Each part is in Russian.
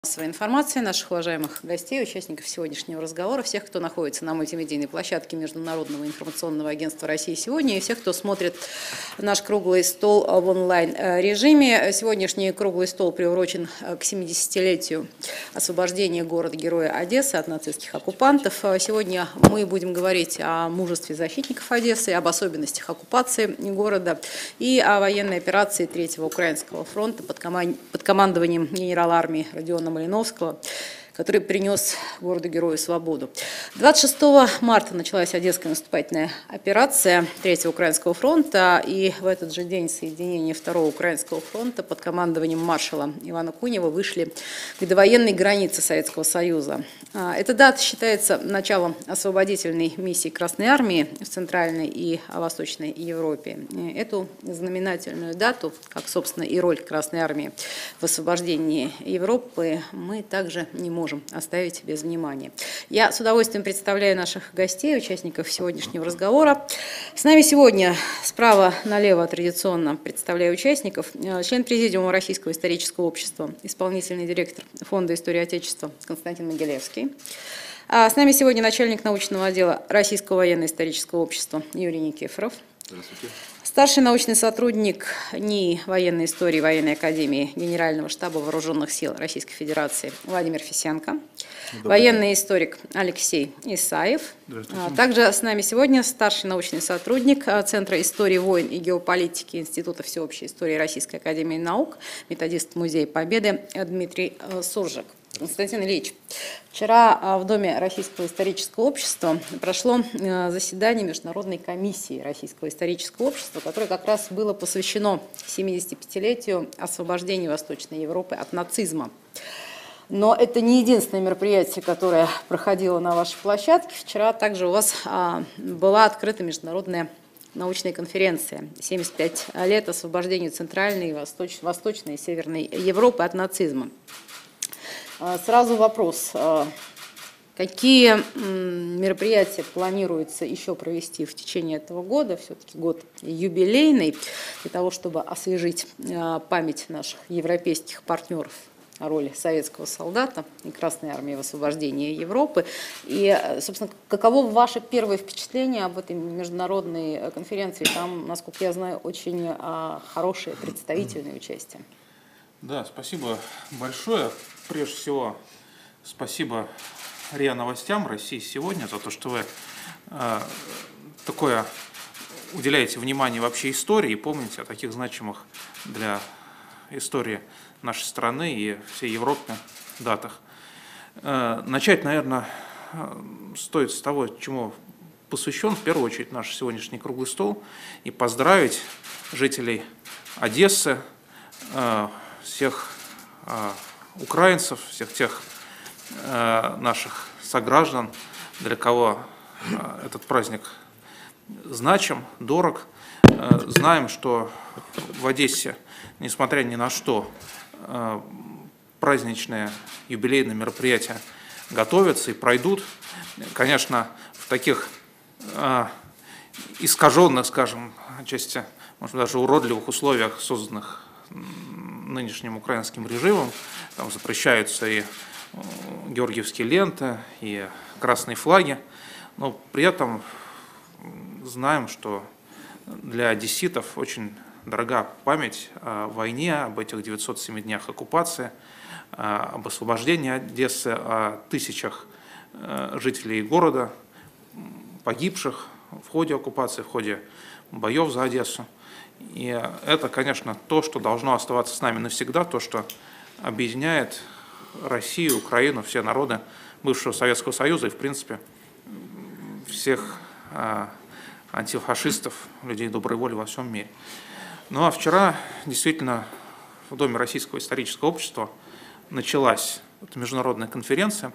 Массовой информации, наших уважаемых гостей, участников сегодняшнего разговора, всех, кто находится на мультимедийной площадке Международного информационного агентства России сегодня, и всех, кто смотрит наш круглый стол в онлайн-режиме. Сегодняшний круглый стол приурочен к 70-летию освобождения города-героя Одессы от нацистских оккупантов. Сегодня мы будем говорить о мужестве защитников Одессы, об особенностях оккупации города и о военной операции Третьего Украинского фронта под командованием генерала армии Родиона Малиновского, который принес городу-герою свободу. 26 марта началась Одесская наступательная операция Третьего Украинского фронта, и в этот же день соединения Второго Украинского фронта под командованием маршала Ивана Кунева вышли к довоенной границе Советского Союза. Эта дата считается началом освободительной миссии Красной Армии в Центральной и Восточной Европе. Эту знаменательную дату, как, собственно, и роль Красной Армии в освобождении Европы, мы также не можем оставить без внимания. Я с удовольствием представляю наших гостей, участников сегодняшнего разговора. С нами сегодня справа налево традиционно представляю участников. Член Президиума Российского исторического общества, исполнительный директор Фонда истории Отечества Константин Могилевский. С нами сегодня начальник научного отдела Российского военно-исторического общества Юрий Никифоров. Здравствуйте. Старший научный сотрудник НИИ военной истории Военной академии Генерального штаба Вооруженных сил Российской Федерации Владимир Фисенко. Военный историк Алексей Исаев. Также с нами сегодня старший научный сотрудник Центра истории войн и геополитики Института всеобщей истории Российской академии наук, методист Музея Победы Дмитрий Суржик. Константин Ильич, вчера в Доме Российского исторического общества прошло заседание Международной комиссии Российского исторического общества, которое как раз было посвящено 75-летию освобождения Восточной Европы от нацизма. Но это не единственное мероприятие, которое проходило на вашей площадке. Вчера также у вас была открыта международная научная конференция «75 лет освобождению Центральной, Восточной и Северной Европы от нацизма». Сразу вопрос. Какие мероприятия планируется еще провести в течение этого года? Все-таки год юбилейный, для того, чтобы освежить память наших европейских партнеров о роли советского солдата и Красной армии в освобождении Европы. И, собственно, каково ваше первое впечатление об этой международной конференции? Там, насколько я знаю, очень хорошее представительное участие. Да, спасибо большое. Прежде всего, спасибо РИА Новостям России сегодня за то, что вы такое уделяете внимание вообще истории и помните о таких значимых для истории нашей страны и всей Европы датах. Начать, наверное, стоит с того, чему посвящен в первую очередь наш сегодняшний круглый стол, и поздравить жителей Одессы, всех украинцев, всех тех наших сограждан, для кого этот праздник значим, дорог. Знаем, что в Одессе, несмотря ни на что, праздничные юбилейные мероприятия готовятся и пройдут. Конечно, в таких искаженных, скажем, отчасти, может быть, даже уродливых условиях, созданных нынешним украинским режимом. Там запрещаются и георгиевские ленты, и красные флаги, но при этом знаем, что для одесситов очень дорога память о войне, об этих 907 днях оккупации, об освобождении Одессы, о тысячах жителей города, погибших в ходе оккупации, в ходе боев за Одессу. И это, конечно, то, что должно оставаться с нами навсегда, то, что объединяет Россию, Украину, все народы бывшего Советского Союза и, в принципе, всех антифашистов, людей доброй воли во всем мире. Ну а вчера действительно в Доме Российского исторического общества началась эта международная конференция.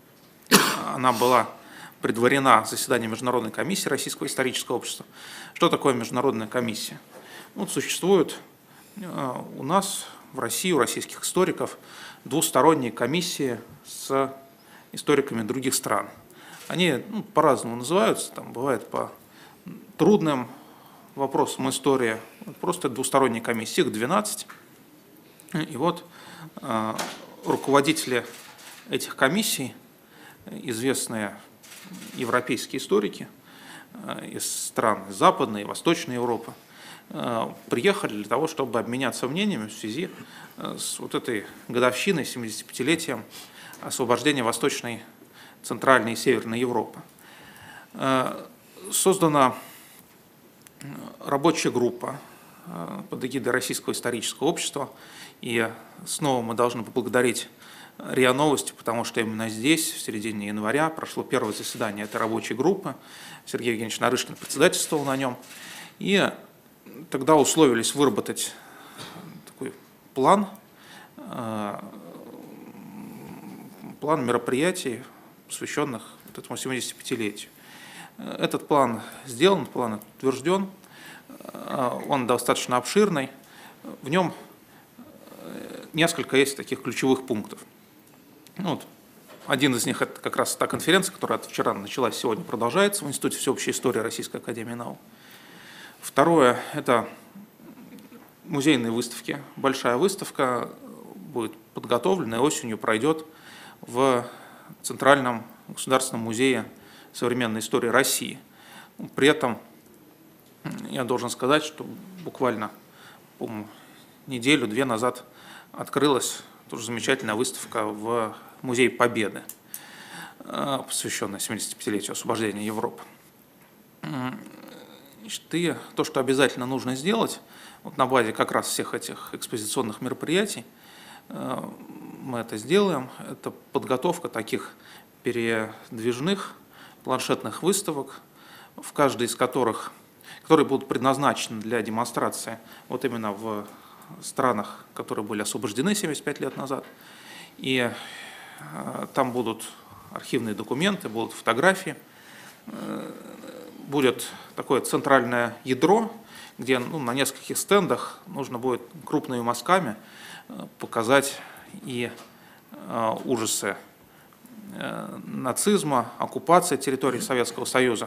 Она была предварена заседанием Международной комиссии Российского исторического общества. Что такое международная комиссия? Вот существует у нас в России, у российских историков, двусторонние комиссии с историками других стран. Они по-разному называются, там бывает по трудным вопросам истории. Просто двусторонние комиссии, их 12. И вот руководители этих комиссий, известные европейские историки из стран Западной и Восточной Европы, приехали для того, чтобы обменяться мнениями в связи с вот этой годовщиной, 75-летием освобождения Восточной, Центральной и Северной Европы. Создана рабочая группа под эгидой Российского исторического общества, и снова мы должны поблагодарить РИА Новости, потому что именно здесь, в середине января, прошло первое заседание этой рабочей группы. Сергей Евгеньевич Нарышкин председательствовал на нем. И тогда условились выработать такой план мероприятий, посвященных вот этому 75-летию. Этот план сделан, план утвержден, он достаточно обширный. В нем несколько есть таких ключевых пунктов. Вот. Один из них – это как раз та конференция, которая вчера началась, сегодня продолжается в Институте всеобщей истории Российской академии наук. Второе – это музейные выставки. Большая выставка будет подготовлена и осенью пройдет в Центральном государственном музее современной истории России. При этом я должен сказать, что буквально неделю-две назад открылась тоже замечательная выставка в Музее Победы, посвященная 75-летию освобождения Европы. И то, что обязательно нужно сделать, вот на базе как раз всех этих экспозиционных мероприятий, мы это сделаем, это подготовка таких передвижных планшетных выставок, в каждой из которых, которые будут предназначены для демонстрации вот именно в странах, которые были освобождены 75 лет назад. И там будут архивные документы, будут фотографии, будет такое центральное ядро, где на нескольких стендах нужно будет крупными мазками показать и ужасы нацизма, оккупация территории Советского Союза,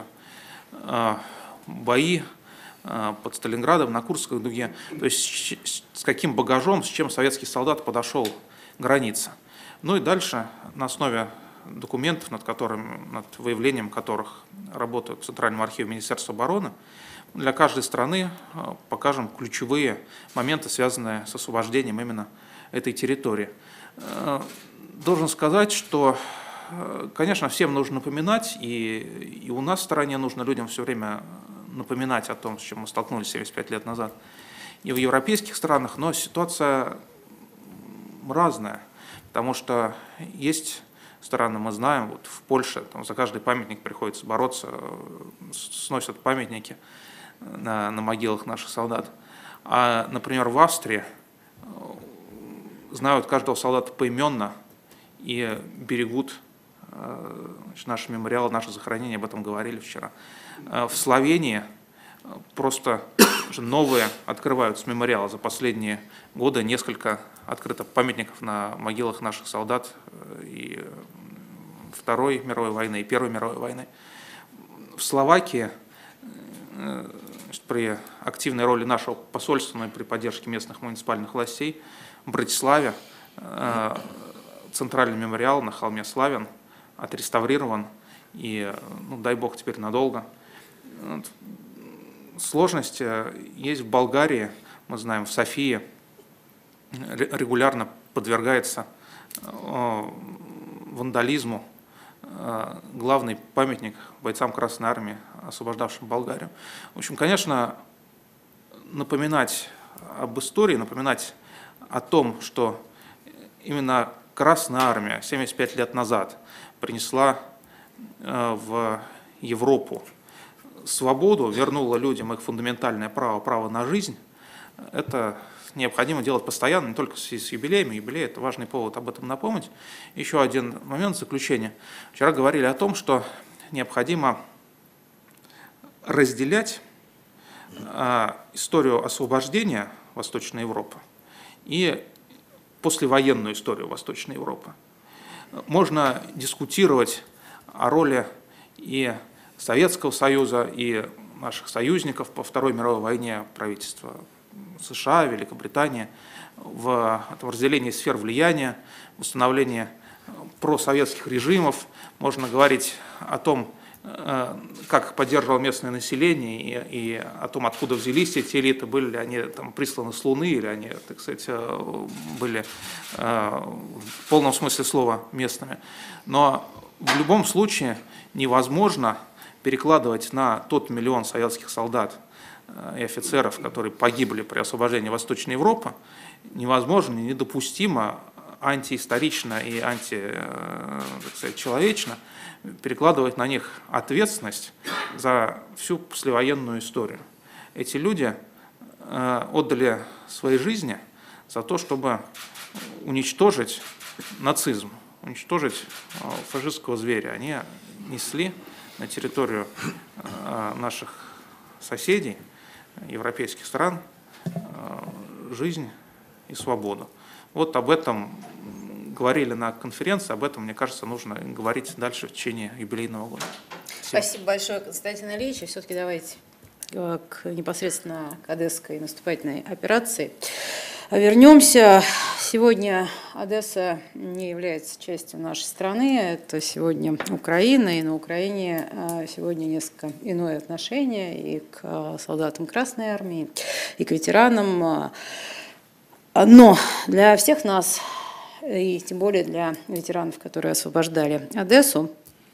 бои под Сталинградом, на Курской дуге, то есть с каким багажом, с чем советский солдат подошел к границе. Ну и дальше на основе документов, над выявлением которых работают в Центральном архиве Министерства обороны, для каждой страны покажем ключевые моменты, связанные с освобождением именно этой территории. Должен сказать, что, конечно, всем нужно напоминать, и у нас в стране нужно людям все время напоминать о том, с чем мы столкнулись 75 лет назад, и в европейских странах, но ситуация разная, потому что есть страны, мы знаем, вот в Польше там за каждый памятник приходится бороться, сносят памятники на могилах наших солдат. А, например, в Австрии знают каждого солдата поименно и берегут наши мемориалы, наши захоронения, об этом говорили вчера. В Словении просто новые открываются мемориалы. За последние годы несколько открыто памятников на могилах наших солдат и Второй мировой войны, и Первой мировой войны. В Словакии при активной роли нашего посольства, но и при поддержке местных муниципальных властей в Братиславе центральный мемориал на холме Славян отреставрирован, и, дай бог, теперь надолго. Сложности есть в Болгарии, мы знаем, в Софии регулярно подвергается вандализму главный памятник бойцам Красной Армии, освобождавшим Болгарию. В общем, конечно, напоминать об истории, напоминать о том, что именно Красная Армия 75 лет назад принесла в Европу свободу, вернула людям их фундаментальное право, право на жизнь, это необходимо делать постоянно, не только с юбилеями. Юбилей – это важный повод об этом напомнить. Еще один момент заключения. Вчера говорили о том, что необходимо разделять историю освобождения Восточной Европы и послевоенную историю Восточной Европы. Можно дискутировать о роли и Советского Союза, и наших союзников по Второй мировой войне, правительства США, Великобритания в этом разделении сфер влияния, в установлении просоветских режимов. Можно говорить о том, как их поддерживало местное население, и о том, откуда взялись эти элиты, были ли они там присланы с Луны, или они, так сказать, были в полном смысле слова местными. Но в любом случае невозможно перекладывать на тот миллион советских солдат и офицеров, которые погибли при освобождении Восточной Европы, невозможно, недопустимо, антиисторично и античеловечно перекладывать на них ответственность за всю послевоенную историю. Эти люди отдали свои жизни за то, чтобы уничтожить нацизм, уничтожить фашистского зверя. Они несли на территорию наших соседей, европейских стран, жизнь и свободу. Вот об этом говорили на конференции, об этом, мне кажется, нужно говорить дальше в течение юбилейного года. Спасибо большое, Константин Ильич. И все-таки давайте непосредственно к одесской наступательной операции вернемся. Сегодня Одесса не является частью нашей страны, это сегодня Украина, и на Украине сегодня несколько иное отношение и к солдатам Красной Армии, и к ветеранам. Но для всех нас, и тем более для ветеранов, которые освобождали Одессу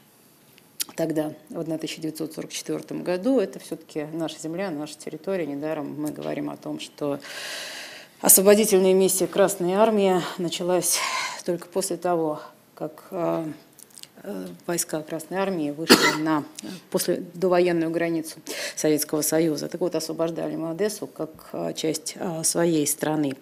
тогда, в 1944 году, это все-таки наша земля, наша территория. Недаром мы говорим о том, что освободительная миссия Красной Армии началась только после того, как войска Красной Армии вышли на довоенную границу Советского Союза. Так вот, освобождали мы Одессу как часть своей страны.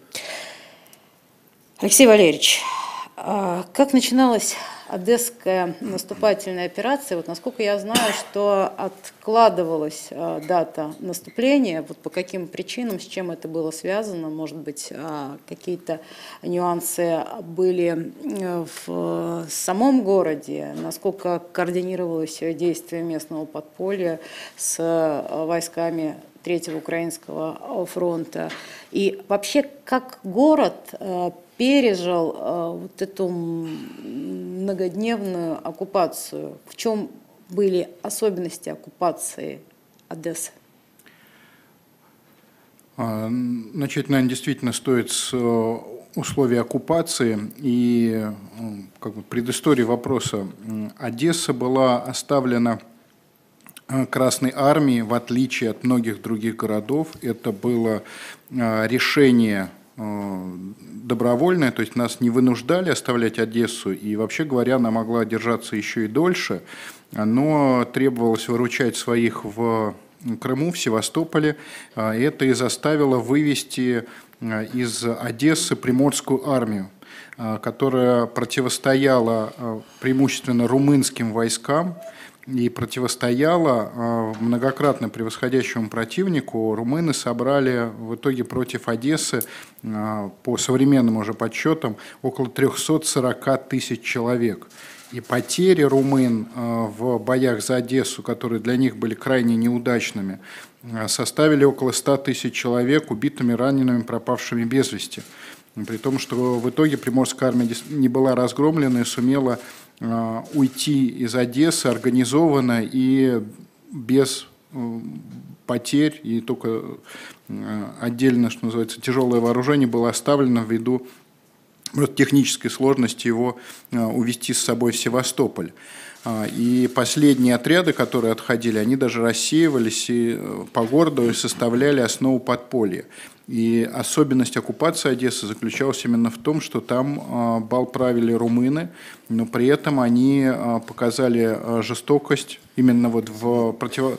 Алексей Валерьевич, как начиналась одесская наступательная операция? Вот насколько я знаю, что откладывалась дата наступления, вот по каким причинам, с чем это было связано, может быть, какие-то нюансы были в самом городе, насколько координировалось действие местного подполья с войсками Третьего Украинского фронта, и вообще как город пережил вот эту многодневную оккупацию? В чем были особенности оккупации Одессы? Начать, наверное, действительно стоит с условий оккупации и как бы предыстории вопроса. Одесса была оставлена Красной Армией, в отличие от многих других городов. Это было решение добровольная, то есть нас не вынуждали оставлять Одессу, и вообще говоря, она могла держаться еще и дольше, но требовалось выручать своих в Крыму, в Севастополе, и это и заставило вывести из Одессы Приморскую армию, которая противостояла преимущественно румынским войскам, и противостояла многократно превосходящему противнику. Румыны собрали в итоге против Одессы, по современным уже подсчетам, около 340 тысяч человек. И потери румын в боях за Одессу, которые для них были крайне неудачными, составили около 100 тысяч человек убитыми, ранеными, пропавшими без вести. При том, что в итоге Приморская армия не была разгромлена и сумела уйти из Одессы организованно и без потерь, и только отдельно, что называется, тяжелое вооружение было оставлено ввиду технической сложности его увезти с собой в Севастополь. И последние отряды, которые отходили, они даже рассеивались и по городу и составляли основу подполья. И особенность оккупации Одессы заключалась именно в том, что там бал правили румыны, но при этом они показали жестокость именно вот в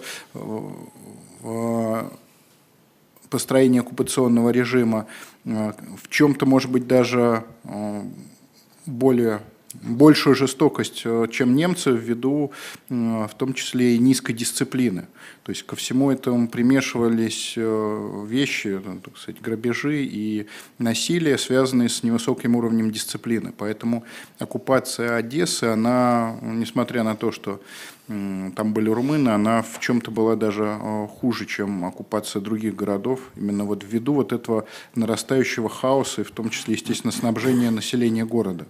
построении оккупационного режима, в чем-то, может быть, даже более большую жестокость, чем немцы, ввиду в том числе и низкой дисциплины. То есть ко всему этому примешивались вещи, так сказать, грабежи и насилие, связанные с невысоким уровнем дисциплины. Поэтому оккупация Одессы, она, несмотря на то, что там были румыны, она в чем-то была даже хуже, чем оккупация других городов, именно вот ввиду вот этого нарастающего хаоса, и в том числе, естественно, снабжения населения города.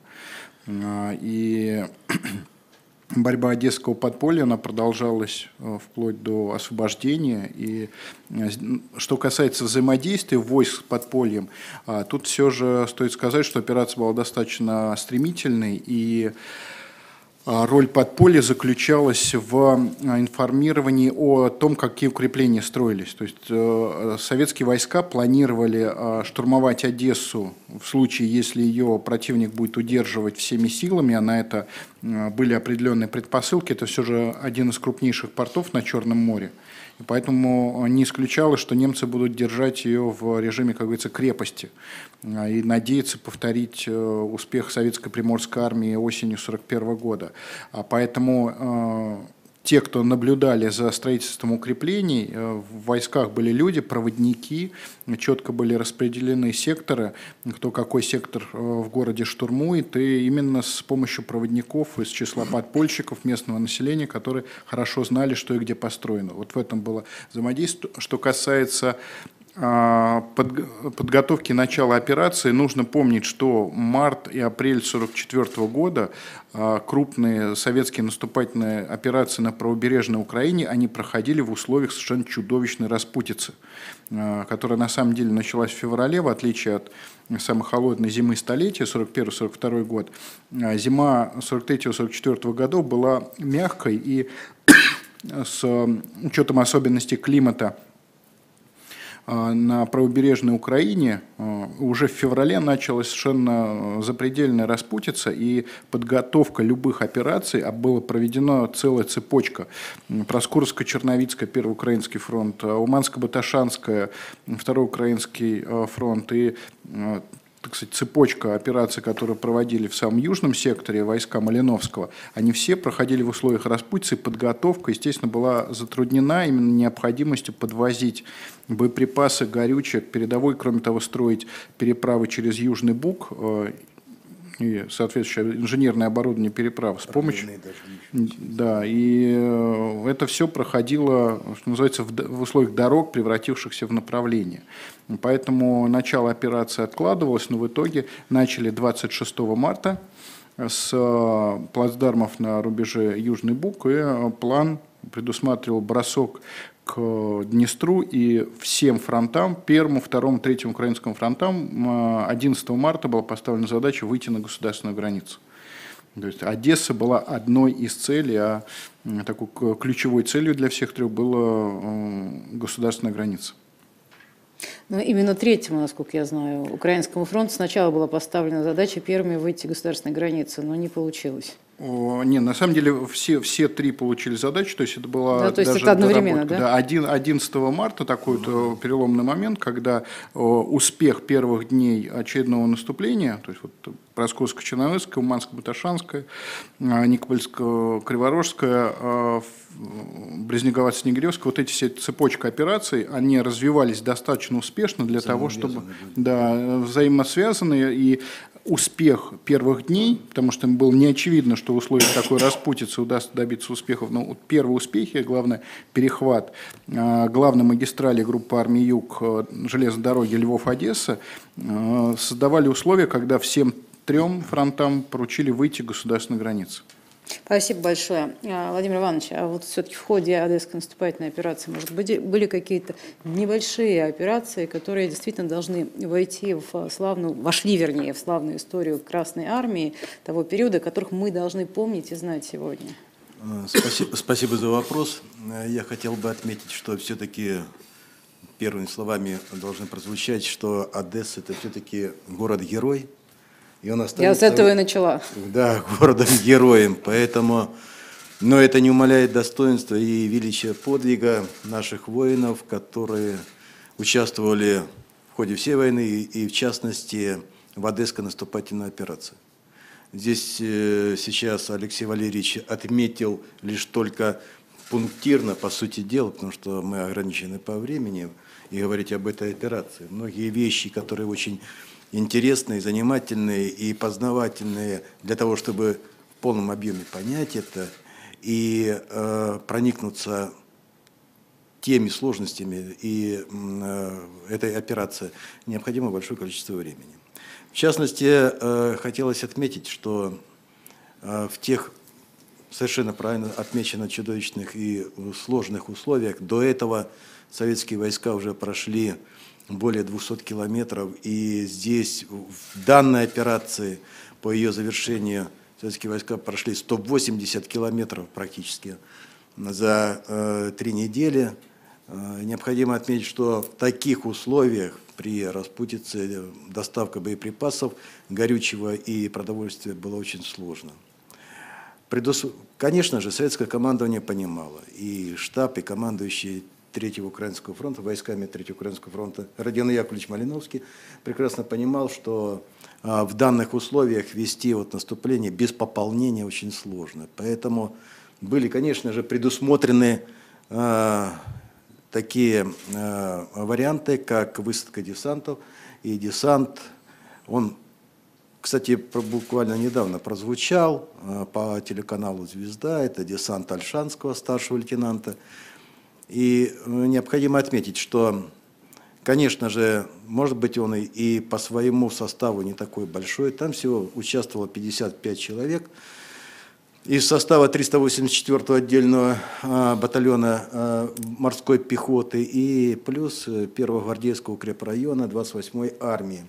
И борьба одесского подполья, она продолжалась вплоть до освобождения. И что касается взаимодействия войск с подпольем, тут все же стоит сказать, что операция была достаточно стремительной, и роль подполья заключалась в информировании о том, какие укрепления строились. То есть советские войска планировали штурмовать Одессу в случае, если ее противник будет удерживать всеми силами, а на это были определенные предпосылки. Это все же один из крупнейших портов на Черном море. И поэтому не исключалось, что немцы будут держать ее в режиме, как говорится, крепости и надеяться повторить успех советской Приморской армии осенью 1941 года. Поэтому те, кто наблюдали за строительством укреплений, в войсках были люди, проводники, четко были распределены секторы, кто какой сектор в городе штурмует, и именно с помощью проводников из числа подпольщиков местного населения, которые хорошо знали, что и где построено. Вот в этом было взаимодействие. Что касается подготовки начала операции, нужно помнить, что март и апрель 1944 года крупные советские наступательные операции на правобережной Украине, они проходили в условиях совершенно чудовищной распутицы, которая на самом деле началась в феврале, в отличие от самой холодной зимы столетия, 1941-1942 год. Зима 1943-1944 годов была мягкой, и с учетом особенностей климата на правобережной Украине уже в феврале началась совершенно запредельная распутица, и подготовка любых операций, а была проведена целая цепочка: Проскуровско-Черновицкая, Первый Украинский фронт, Уманско-Баташанская, Второй Украинский фронт, и, так сказать, цепочка операций, которые проводили в самом южном секторе войска Малиновского, они все проходили в условиях распутицы. Подготовка, естественно, была затруднена именно необходимостью подвозить боеприпасы, горючее к передовой, кроме того, строить переправы через Южный Буг и соответствующее инженерное оборудование переправ с помощью. Да, и это все проходило, что называется, в условиях дорог, превратившихся в направление. Поэтому начало операции откладывалось, но в итоге начали 26 марта с плацдармов на рубеже Южный Буг, и план предусматривал бросок к Днестру и всем фронтам, первому, второму, третьему украинскому фронтам. 11 марта была поставлена задача выйти на государственную границу. То есть Одесса была одной из целей, а такой ключевой целью для всех трех была государственная граница. Но именно третьему, насколько я знаю, Украинскому фронту сначала была поставлена задача первыми выйти к государственной границе, но не получилось. Не, на самом деле все три получили задачу, то есть это была, да, то есть даже это одновременно, доработка. да? 11 марта такой вот переломный момент, когда успех первых дней очередного наступления, то есть вот Проскуровско-Черновицкая, Уманско-Баташанская, Никопольско-Криворожская, Близнеговато-Снегиревская, вот эти все цепочка операций, они развивались достаточно успешно для того, чтобы взаимосвязаны, и успех первых дней, потому что было не очевидно, что в условиях такой распутицы удастся добиться успехов, но первые успехи, главное, перехват главной магистрали группы армий Юг железной дороги Львов-Одесса, создавали условия, когда всем трем фронтам поручили выйти к государственной границе. Спасибо большое. Владимир Иванович, а вот все-таки в ходе Одесской наступательной операции, может быть, были какие-то небольшие операции, которые действительно должны войти вошли в славную историю Красной Армии того периода, которых мы должны помнить и знать сегодня? Спасибо за вопрос. Я хотел бы отметить, что все-таки первыми словами должны прозвучать, что Одесса – это все-таки город-герой. И он остается, я с этого и начала. Да, городом-героем. Поэтому, но это не умаляет достоинства и величия подвига наших воинов, которые участвовали в ходе всей войны и в частности в Одесской наступательной операции. Здесь сейчас Алексей Валерьевич отметил лишь только пунктирно, по сути дела, потому что мы ограничены по времени, и говорить об этой операции. Многие вещи, которые очень интересные, занимательные и познавательные для того, чтобы в полном объеме понять это и проникнуться теми сложностями и этой операции, необходимо большое количество времени. В частности, хотелось отметить, что в тех совершенно правильно отмечено чудовищных и сложных условиях до этого советские войска уже прошли более 200 километров, и здесь в данной операции по ее завершению советские войска прошли 180 километров практически за 3 недели. Необходимо отметить, что в таких условиях при распутице доставка боеприпасов, горючего и продовольствия было очень сложно. Конечно же, советское командование понимало, и штаб, и командующий Третьего Украинского фронта, войсками Третьего Украинского фронта Родион Яковлевич Малиновский прекрасно понимал, что в данных условиях вести наступление без пополнения очень сложно. Поэтому были, конечно же, предусмотрены такие варианты, как высадка десантов. И десант, он, кстати, буквально недавно прозвучал по телеканалу «Звезда». Это десант Ольшанского, старшего лейтенанта. И необходимо отметить, что, конечно же, может быть, он и по своему составу не такой большой. Там всего участвовало 55 человек. Из состава 384-го отдельного батальона морской пехоты и плюс 1-го гвардейского укрепрайона 28-й армии.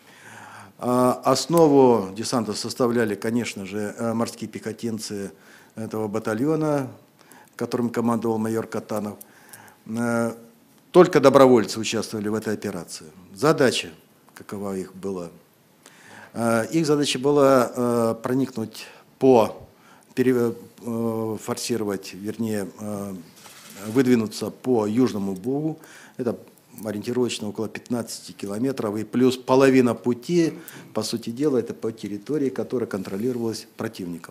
Основу десанта составляли, конечно же, морские пехотинцы этого батальона, которым командовал майор Катанов. Только добровольцы участвовали в этой операции. Задача, какова их была? Их задача была проникнуть форсировать, вернее, выдвинуться по Южному Бугу. Это ориентировочно около 15 километров. И плюс половина пути, по сути дела, это по территории, которая контролировалась противником.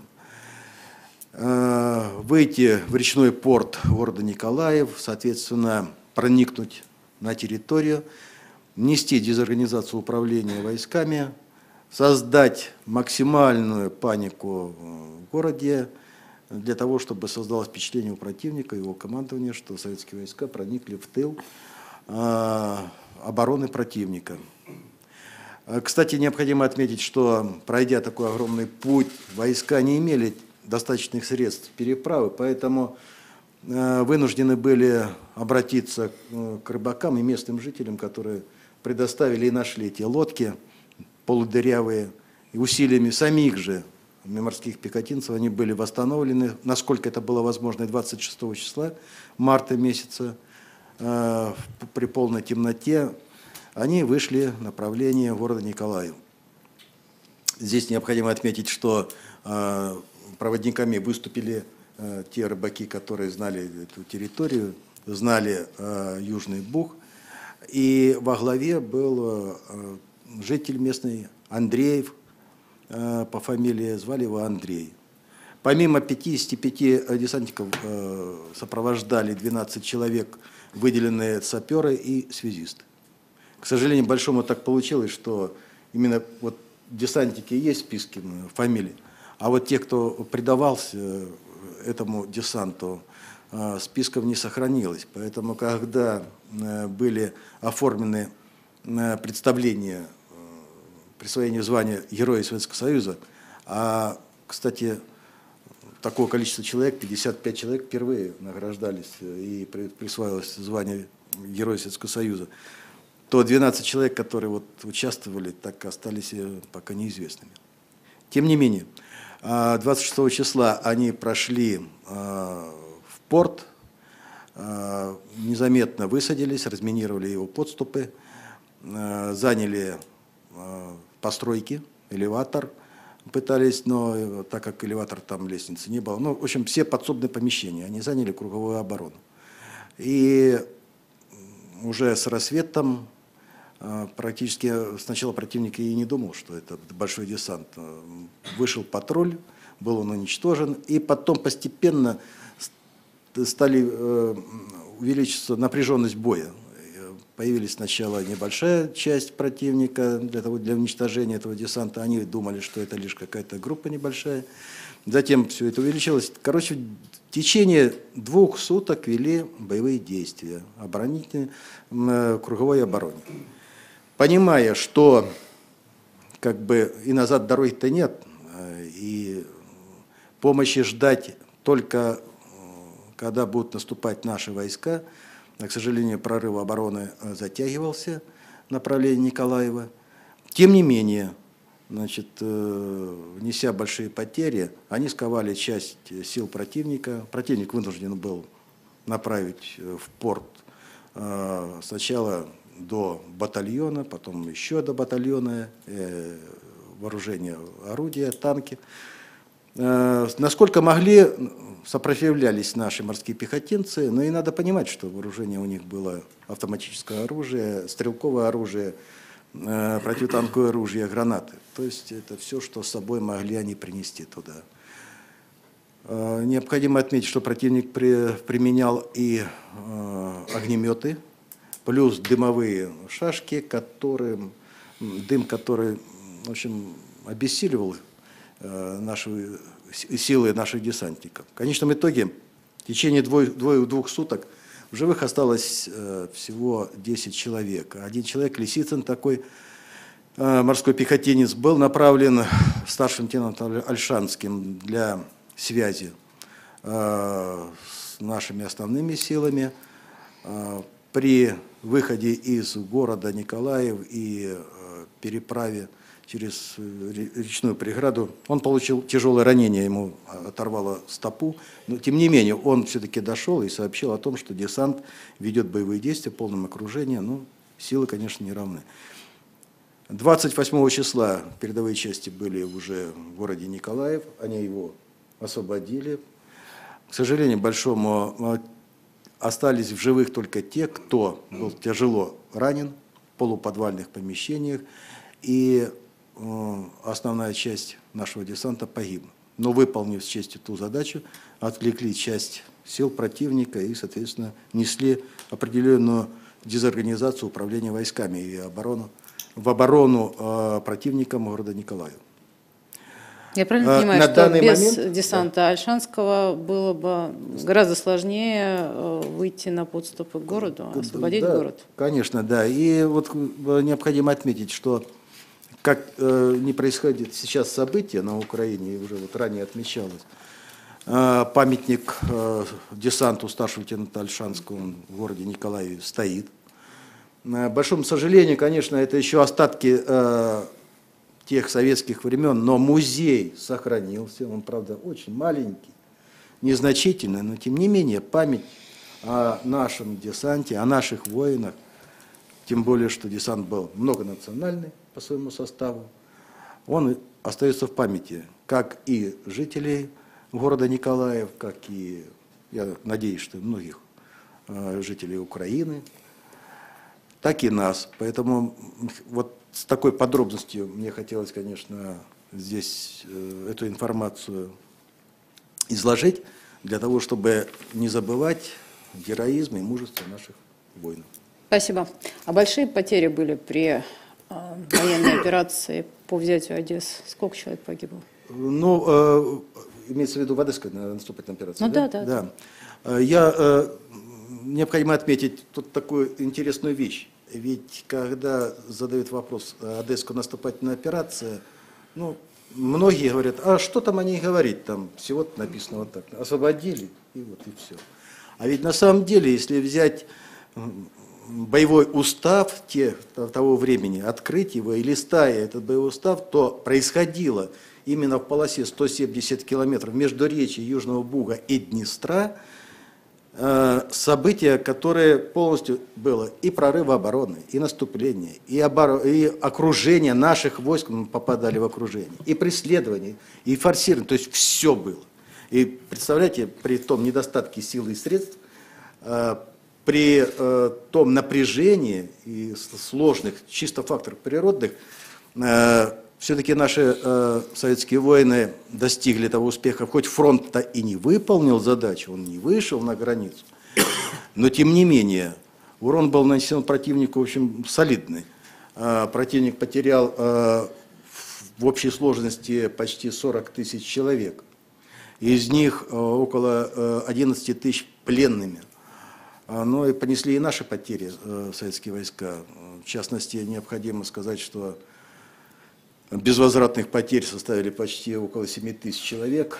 Выйти в речной порт города Николаев, соответственно, проникнуть на территорию, нести дезорганизацию управления войсками, создать максимальную панику в городе для того, чтобы создалось впечатление у противника, его командования, что советские войска проникли в тыл обороны противника. Кстати, необходимо отметить, что, пройдя такой огромный путь, войска не имели достаточных средств переправы, поэтому вынуждены были обратиться к рыбакам и местным жителям, которые предоставили и нашли эти лодки полудырявые, и усилиями самих же морских пехотинцев они были восстановлены, насколько это было возможно, 26 числа марта месяца, при полной темноте, они вышли в направлении города Николаев. Здесь необходимо отметить, что проводниками выступили те рыбаки, которые знали эту территорию, знали Южный Буг, и во главе был житель местный Андреев, по фамилии, звали его Андрей. Помимо 55 десантников сопровождали 12 человек, выделенные саперы и связисты. К сожалению, большому так получилось, что именно вот десантники есть в списке фамилий, а вот те, кто предавался этому десанту, списков не сохранилось. Поэтому, когда были оформлены представления присвоения звания Героя Советского Союза, кстати, такого количества человек, 55 человек, впервые награждались и присваивалось звание Героя Советского Союза, то 12 человек, которые участвовали, так и остались пока неизвестными. Тем не менее, 26 числа они прошли в порт, незаметно высадились, разминировали его подступы, заняли постройки, элеватор пытались, но так как элеватор там лестницы не было, в общем, все подсобные помещения, они заняли круговую оборону. И уже с рассветом Практически сначала противник и не думал, что это большой десант. Вышел патруль, был он уничтожен, и потом постепенно стали увеличиваться напряженность боя. Появилась сначала небольшая часть противника для уничтожения этого десанта. Они думали, что это лишь какая-то группа небольшая. Затем все это увеличилось. Короче, в течение 2 суток вели боевые действия, оборонительные, круговой обороне. Понимая, что как бы и назад дороги-то нет, и помощи ждать только когда будут наступать наши войска, к сожалению, прорыв обороны затягивался в направлении Николаева. Тем не менее, значит, неся большие потери, они сковали часть сил противника. Противник вынужден был направить в порт сначала до батальона, потом еще до батальона, вооружение, орудия, танки. Насколько могли, сопротивлялись наши морские пехотинцы, но и надо понимать, что вооружение у них было автоматическое оружие, стрелковое оружие, противотанковое оружие, гранаты. То есть это все, что с собой могли они принести туда. Необходимо отметить, что противник применял и огнеметы, плюс дымовые шашки, дым, который, в общем, обессиливал наши силы наших десантников. В конечном итоге в течение 2 суток в живых осталось всего 10 человек. Один человек, Лисицын, такой морской пехотинец, был направлен старшим лейтенантом Ольшанским для связи с нашими основными силами. При выходе из города Николаев и переправе через речную преграду он получил тяжелое ранение, ему оторвало стопу. Но, тем не менее, он все-таки дошел и сообщил о том, что десант ведет боевые действия в полном окружении. Ну, силы, конечно, не равны. 28 числа передовые части были уже в городе Николаев, они его освободили. К сожалению, большому, остались в живых только те, кто был тяжело ранен в полуподвальных помещениях, и основная часть нашего десанта погибла. Но, выполнив с честью ту задачу, отвлекли часть сил противника и, соответственно, несли определенную дезорганизацию управления войсками и в оборону противникам города Николаева. Я правильно понимаю, на что без момент, десанта Ольшанского было бы гораздо сложнее выйти на подступы к городу, освободить город? Конечно, да. И вот необходимо отметить, что как не происходит сейчас события на Украине, и уже вот ранее отмечалось, памятник десанту старшего лейтенанта Ольшанского в городе Николаеве стоит. К большому сожалению, конечно, это еще остатки тех советских времен, но музей сохранился, он, правда, очень маленький, незначительный, но тем не менее память о нашем десанте, о наших воинах, тем более, что десант был многонациональный по своему составу, он остается в памяти, как и жителей города Николаев, как и, я надеюсь, что многих жителей Украины, так и нас. Поэтому вот с такой подробностью мне хотелось, конечно, здесь эту информацию изложить, для того, чтобы не забывать героизм и мужество наших воинов. Спасибо. А большие потери были при военной операции по взятию Одессы? Сколько человек погибло? Ну, имеется в виду в Одесской наступательной операции? Ну да. Необходимо отметить тут такую интересную вещь. Ведь когда задают вопрос «Одесская наступательная операция», ну, многие говорят, а что там о ней говорить, там всего-то написано вот так, освободили, и вот и все. А ведь на самом деле, если взять боевой устав того времени, открыть его и листая этот боевой устав, то происходило именно в полосе 170 километров между речью Южного Буга и Днестра событие, которое полностью было и прорыв обороны, и наступление, и окружение наших войск, мы попадали в окружение, и преследование, и форсирование, то есть все было. И представляете, при том недостатке сил и средств при том напряжении и сложных, чисто факторах природных, все-таки наши советские воины достигли того успеха, хоть фронт-то и не выполнил задачу, он не вышел на границу, но тем не менее урон был нанесен противнику, в общем, солидный. Противник потерял в общей сложности почти 40 тысяч человек. Из них около 11 тысяч пленными. Но и понесли и наши потери советские войска. В частности, необходимо сказать, что безвозвратных потерь составили почти около 7 тысяч человек.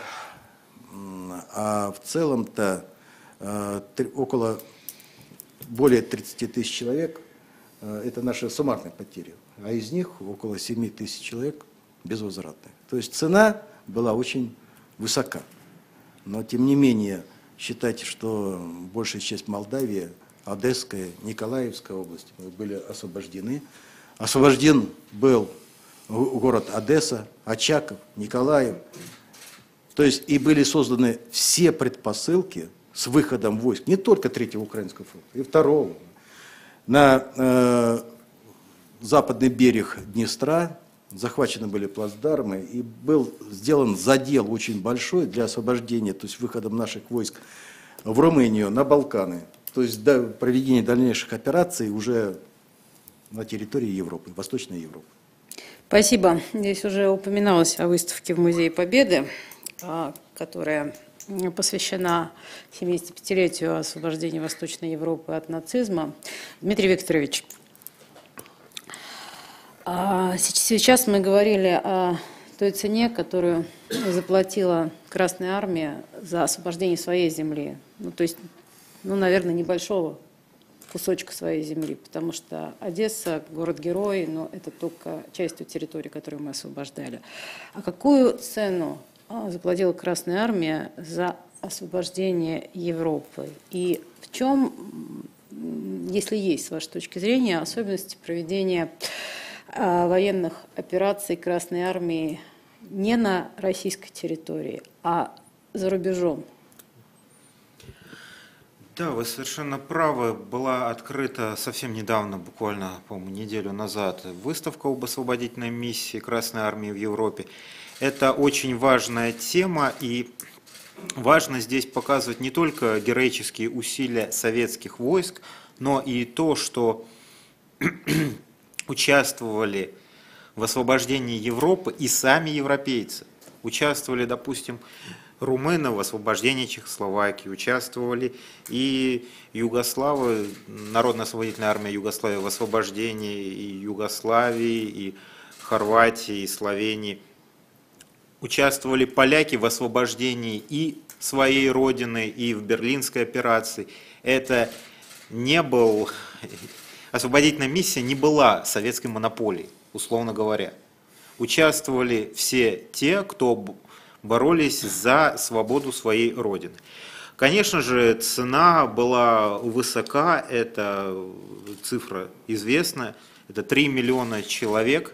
А в целом-то более 30 тысяч человек – это наши суммарные потери. А из них около 7 тысяч человек безвозвратных. То есть цена была очень высока. Но тем не менее, считайте, что большая часть Молдавии, Одесская, Николаевская области были освобождены. Освобожден был город Одесса, Очаков, Николаев. То есть и были созданы все предпосылки с выходом войск, не только Третьего Украинского фронта, и Второго, на западный берег Днестра. Захвачены были плацдармы, и был сделан задел очень большой для освобождения, то есть выходом наших войск в Румынию, на Балканы, то есть до проведения дальнейших операций уже на территории Европы, Восточной Европы. Спасибо. Здесь уже упоминалось о выставке в Музее Победы, которая посвящена 75-летию освобождения Восточной Европы от нацизма. Дмитрий Викторович, сейчас мы говорили о той цене, которую заплатила Красная Армия за освобождение своей земли. Ну, то есть, наверное, небольшого кусочка своей земли, потому что Одесса, город-герой, но это только часть той территории, которую мы освобождали. А какую цену заплатила Красная Армия за освобождение Европы? И в чем, если есть, с вашей точки зрения, особенности проведения военных операций Красной Армии не на российской территории, а за рубежом? Да, вы совершенно правы. Была открыта совсем недавно, буквально, по-моему, неделю назад, выставка об освободительной миссии Красной Армии в Европе. Это очень важная тема, и важно здесь показывать не только героические усилия советских войск, но и то, что участвовали в освобождении Европы и сами европейцы. Участвовали, допустим, румыны в освобождении Чехословакии, участвовали и югославы, Народно-освободительная армия Югославии в освобождении и Югославии, и Хорватии, и Словении. Участвовали поляки в освобождении и своей родины, и в Берлинской операции. Это не был... Освободительная миссия не была советской монополией, условно говоря. Участвовали все те, кто боролись за свободу своей родины. Конечно же, цена была высока, это цифра известная, это 3 миллиона человек,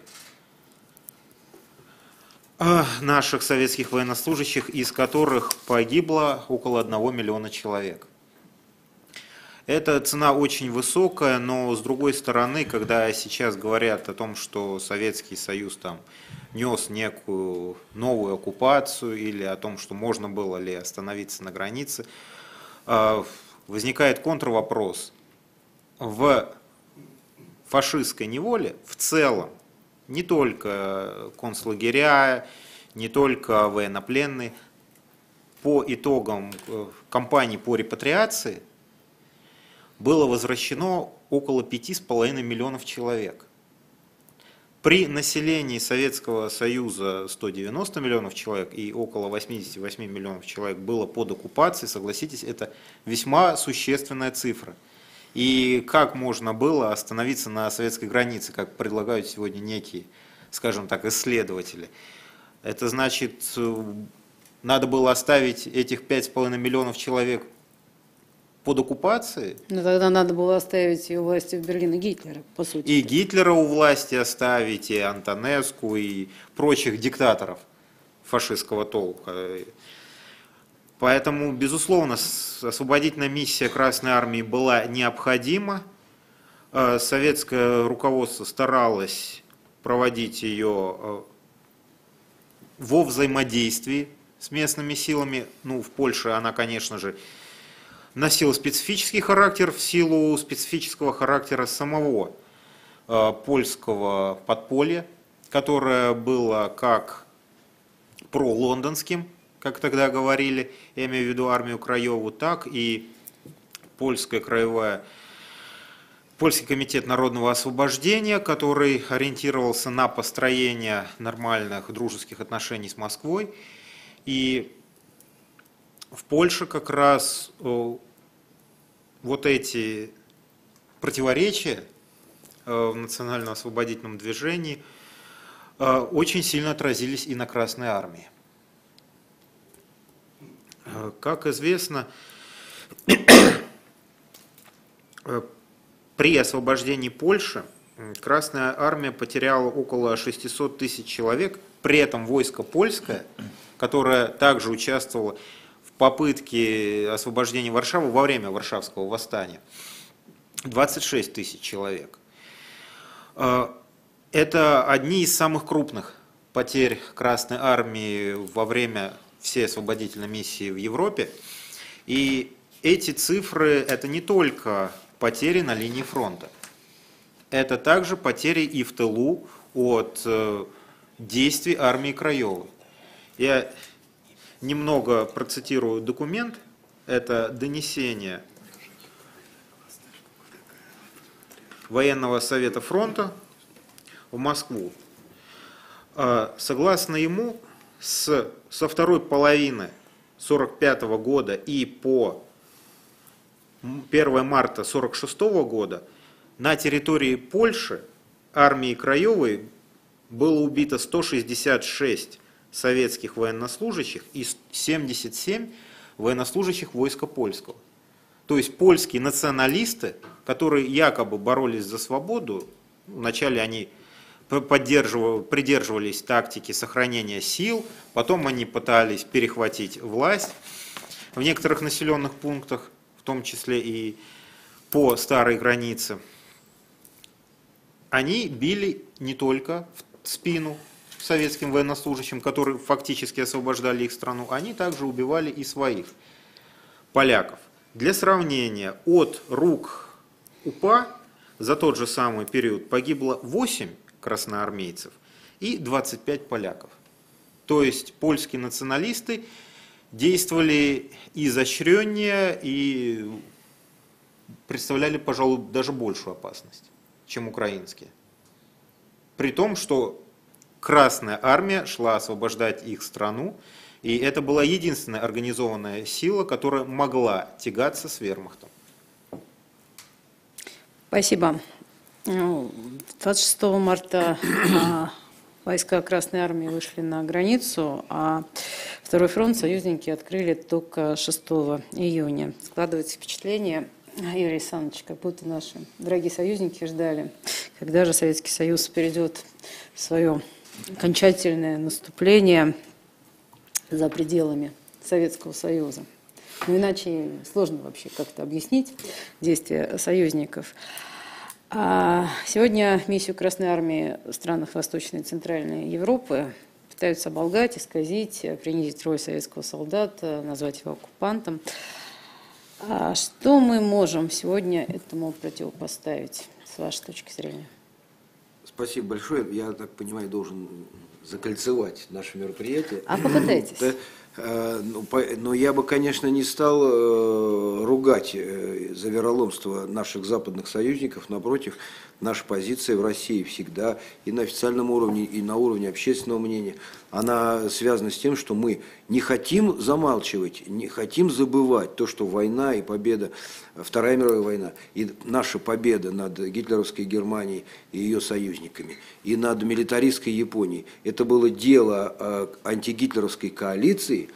наших советских военнослужащих, из которых погибло около 1 миллиона человек. Эта цена очень высокая, но с другой стороны, когда сейчас говорят о том, что Советский Союз там нес некую новую оккупацию или о том, что можно было ли остановиться на границе, возникает контрвопрос. В фашистской неволе в целом не только концлагеря, не только военнопленные, по итогам кампании по репатриации было возвращено около 5,5 миллионов человек. При населении Советского Союза 190 миллионов человек и около 88 миллионов человек было под оккупацией, согласитесь, это весьма существенная цифра. И как можно было остановиться на советской границе, как предлагают сегодня некие, скажем так, исследователи? Это значит, надо было оставить этих 5,5 миллионов человек под оккупацией. Но тогда надо было оставить и у власти в Берлине Гитлера, по сути. И Гитлера у власти оставить, и Антонеску, и прочих диктаторов фашистского толка. Поэтому, безусловно, освободительная миссия Красной Армии была необходима. Советское руководство старалось проводить ее во взаимодействии с местными силами. Ну, в Польше она, конечно же, носила специфический характер в силу специфического характера самого польского подполья, которое было как пролондонским, как тогда говорили, я имею в виду армию Краеву, так и Польский комитет народного освобождения, который ориентировался на построение нормальных дружеских отношений с Москвой. И в Польше как раз вот эти противоречия в национально-освободительном движении очень сильно отразились и на Красной Армии. Как известно, при освобождении Польши Красная Армия потеряла около 600 тысяч человек, при этом войско польское, которое также участвовало в попытке освобождения Варшавы во время Варшавского восстания, 26 тысяч человек. Это одни из самых крупных потерь Красной Армии во время всей освободительной миссии в Европе. И эти цифры – это не только потери на линии фронта. Это также потери и в тылу от действий армии Краевой. Я немного процитирую документ. Это донесение Военного совета фронта в Москву. Согласно ему, со второй половины 1945 года и по 1 марта 1946 года на территории Польши армией Краевой было убито 166 советских военнослужащих и 77 военнослужащих войска польского. То есть польские националисты, которые якобы боролись за свободу, вначале они придерживались тактики сохранения сил, потом они пытались перехватить власть в некоторых населенных пунктах, в том числе и по старой границе. Они били не только в спину советским военнослужащим, которые фактически освобождали их страну, они также убивали и своих поляков. Для сравнения, от рук УПА за тот же самый период погибло 8 красноармейцев и 25 поляков. То есть польские националисты действовали изощреннее и представляли, пожалуй, даже большую опасность, чем украинские. При том, что Красная Армия шла освобождать их страну, и это была единственная организованная сила, которая могла тягаться с вермахтом. Спасибо. 26 марта войска Красной Армии вышли на границу, а Второй фронт союзники открыли только 6 июня. Складывается впечатление, Юрий Александрович, как будто наши дорогие союзники ждали, когда же Советский Союз перейдет в свое окончательное наступление за пределами Советского Союза. Но иначе сложно вообще как-то объяснить действия союзников. А сегодня миссию Красной Армии в странах Восточной и Центральной Европы пытаются оболгать, исказить, принизить роль советского солдата, назвать его оккупантом. А что мы можем сегодня этому противопоставить, с вашей точки зрения? Спасибо большое. Я так понимаю, должен закольцевать наше мероприятие. А попытайтесь. Но я бы, конечно, не стал ругать за вероломство наших западных союзников. Напротив, наша позиция в России всегда и на официальном уровне, и на уровне общественного мнения, она связана с тем, что мы не хотим замалчивать, не хотим забывать то, что война и победа, Вторая мировая война, и наша победа над гитлеровской Германией и ее союзниками, и над милитаристской Японией, это было дело антигитлеровской коалиции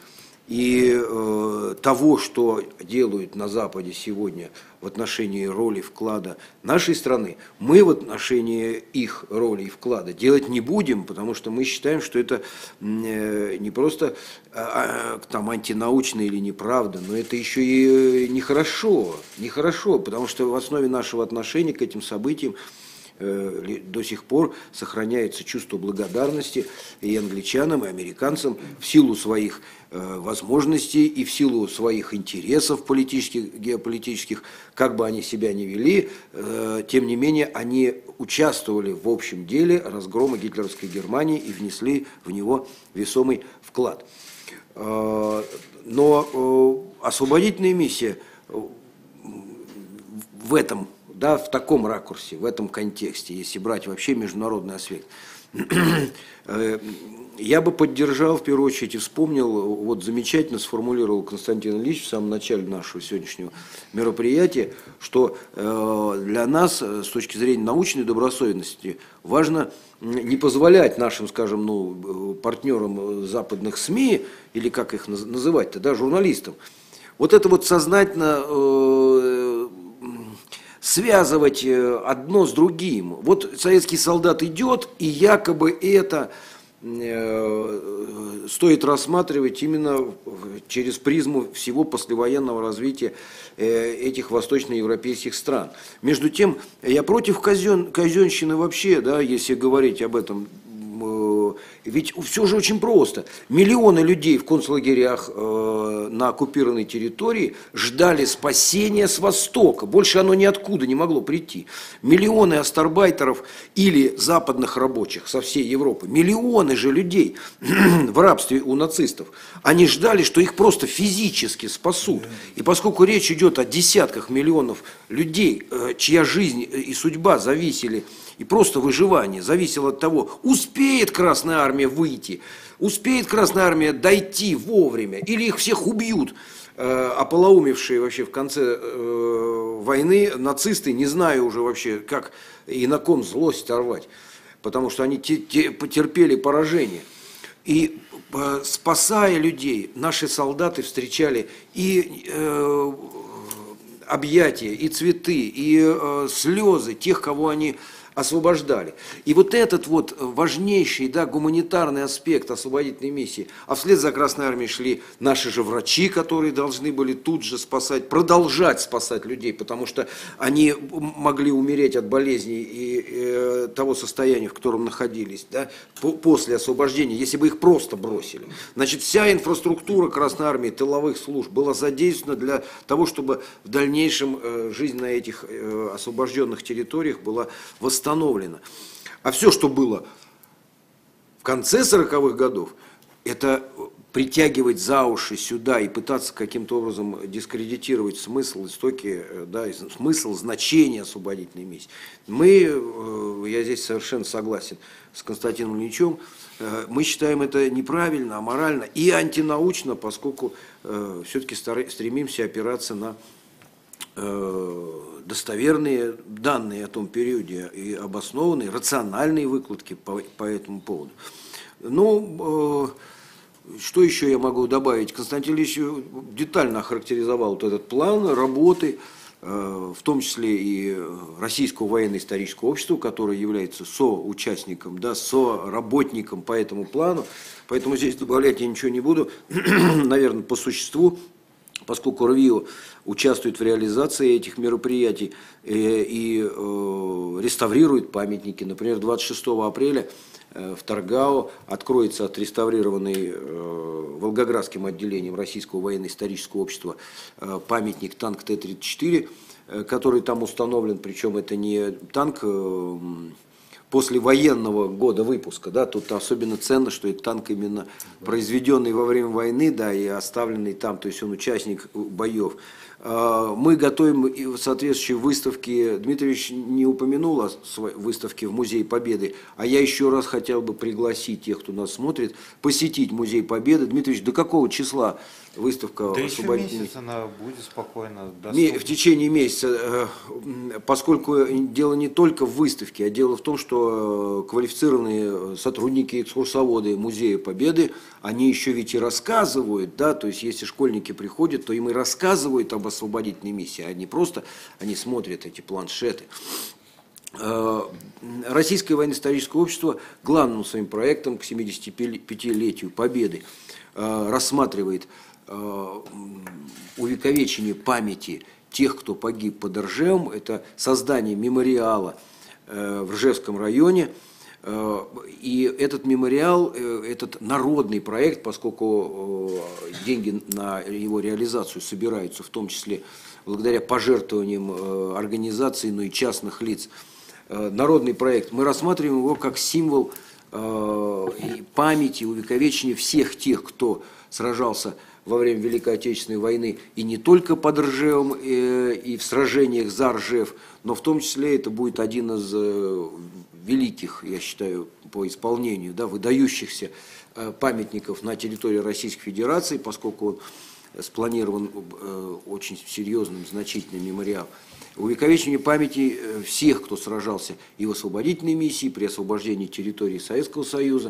и того, что делают на Западе сегодня в отношении роли вклада нашей страны, мы в отношении их роли и вклада делать не будем, потому что мы считаем, что это не просто там антинаучно или неправда, но это еще и нехорошо, потому что в основе нашего отношения к этим событиям до сих пор сохраняется чувство благодарности и англичанам, и американцам в силу своих возможностей и в силу своих интересов политических, геополитических, как бы они себя ни вели, тем не менее они участвовали в общем деле разгрома гитлеровской Германии и внесли в него весомый вклад. Но освободительная миссия в этом, да, в таком ракурсе, в этом контексте, если брать вообще международный аспект, я бы поддержал в первую очередь и вспомнил, вот замечательно сформулировал Константин Ильич в самом начале нашего сегодняшнего мероприятия, что для нас с точки зрения научной добросовестности важно не позволять нашим, скажем, партнерам западных СМИ, или как их называть-то, да, журналистам, вот это вот сознательно связывать одно с другим. Вот советский солдат идет, и якобы это стоит рассматривать именно через призму всего послевоенного развития этих восточноевропейских стран. Между тем, я против казенщины вообще, да, если говорить об этом. Ведь все же очень просто. Миллионы людей в концлагерях на оккупированной территории ждали спасения с Востока. Больше оно ниоткуда не могло прийти. Миллионы астарбайтеров или западных рабочих со всей Европы, миллионы же людей в рабстве у нацистов, они ждали, что их просто физически спасут. И поскольку речь идет о десятках миллионов людей, чья жизнь и судьба зависели, и просто выживание зависело от того, успеет Красная Армия выйти, успеет Красная Армия дойти вовремя, или их всех убьют, ополоумевшие вообще в конце войны нацисты, не зная уже вообще, как и на ком злость рвать, потому что они потерпели поражение. И спасая людей, наши солдаты встречали и объятия, и цветы, и слезы тех, кого они освобождали. И вот этот вот важнейший, да, гуманитарный аспект освободительной миссии, а вслед за Красной Армией шли наши же врачи, которые должны были тут же спасать, продолжать спасать людей, потому что они могли умереть от болезней и того состояния, в котором находились, да, после освобождения, если бы их просто бросили. Значит, вся инфраструктура Красной Армии, тыловых служб была задействована для того, чтобы в дальнейшем жизнь на этих освобожденных территориях была восстановлена. А все, что было в конце 40-х годов, это притягивать за уши сюда и пытаться каким-то образом дискредитировать смысл, истоки, да, смысл, значение освободительной миссии. Я здесь совершенно согласен с Константином Ильичем, мы считаем это неправильно, аморально и антинаучно, поскольку все-таки стремимся опираться на достоверные данные о том периоде и обоснованные, рациональные выкладки по этому поводу. Ну, что еще я могу добавить? Константин Ильич детально охарактеризовал вот этот план работы, в том числе и Российского военно-исторического общества, которое является соучастником, да, соработником по этому плану. Поэтому здесь добавлять я ничего не буду. Наверное, по существу, поскольку РВИО участвует в реализации этих мероприятий и реставрирует памятники. Например, 26 апреля в Торгау откроется отреставрированный Волгоградским отделением Российского военно-исторического общества памятник танк Т-34, который там установлен, причем это не танк послевоенного года выпуска, да, тут особенно ценно, что это танк именно произведенный во время войны, да, и оставленный там, то есть он участник боев. Мы готовим соответствующие выставки. Дмитрий Ильич не упомянул о выставке в Музее Победы, а я еще раз хотел бы пригласить тех, кто нас смотрит, посетить Музей Победы. Дмитрий Ильич, до какого числа выставка Да еще освободительных. месяц она будет спокойно В доступна. течение месяца, поскольку дело не только в выставке, а дело в том, что квалифицированные сотрудники, экскурсоводы Музея Победы, они еще ведь и рассказывают, да, то есть если школьники приходят, то им и рассказывают об освободительной миссии, а не просто они смотрят эти планшеты. Российское военно-историческое общество главным своим проектом к 75-летию Победы рассматривает увековечение памяти тех, кто погиб под Ржевом. Это создание мемориала в Ржевском районе. И этот мемориал, этот народный проект, поскольку деньги на его реализацию собираются в том числе благодаря пожертвованиям организаций, но и частных лиц, народный проект, мы рассматриваем его как символ памяти, увековечения всех тех, кто сражался во время Великой Отечественной войны и не только под Ржевом и в сражениях за Ржев, но в том числе это будет один из великих, я считаю, по исполнению, да, выдающихся памятников на территории Российской Федерации, поскольку он спланирован очень серьезным, значительным мемориал. Увековечение памяти всех, кто сражался и в освободительной миссии, при освобождении территории Советского Союза.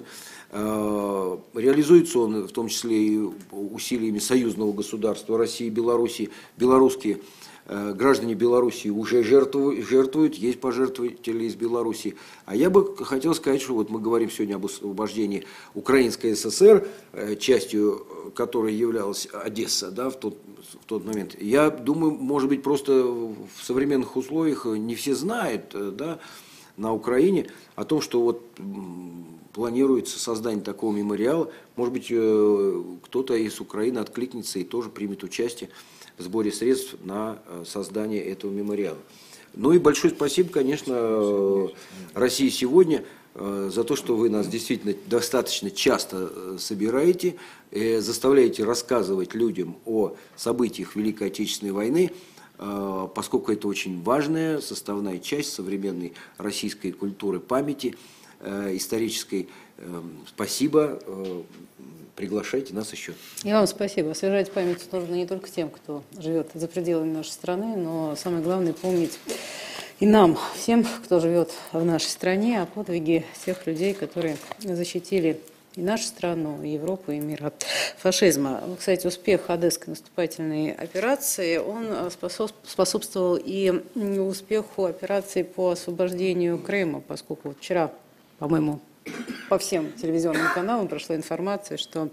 Реализуется он в том числе и усилиями союзного государства России и Белоруссии. Белорусские граждане Белоруссии уже жертвуют, есть пожертвователи из Белоруссии. А я бы хотел сказать, что вот мы говорим сегодня об освобождении Украинской ССР, частью которой являлась Одесса, да, в тот момент. Я думаю, может быть, просто в современных условиях не все знают, да, на Украине о том, что вот планируется создание такого мемориала. Может быть, кто-то из Украины откликнется и тоже примет участие в сборе средств на создание этого мемориала. Ну и большое спасибо, конечно, России сегодня за то, что вы нас действительно достаточно часто собираете, заставляете рассказывать людям о событиях Великой Отечественной войны, поскольку это очень важная составная часть современной российской культуры памяти, исторической. Спасибо. Приглашайте нас еще. И вам спасибо. Освежать память нужно не только тем, кто живет за пределами нашей страны, но самое главное помнить и нам, всем, кто живет в нашей стране, о подвиге тех людей, которые защитили и нашу страну, и Европу, и мир от фашизма. Кстати, успех Одесской наступательной операции, он способствовал и успеху операции по освобождению Крыма, поскольку вчера, по-моему, по всем телевизионным каналам прошла информация, что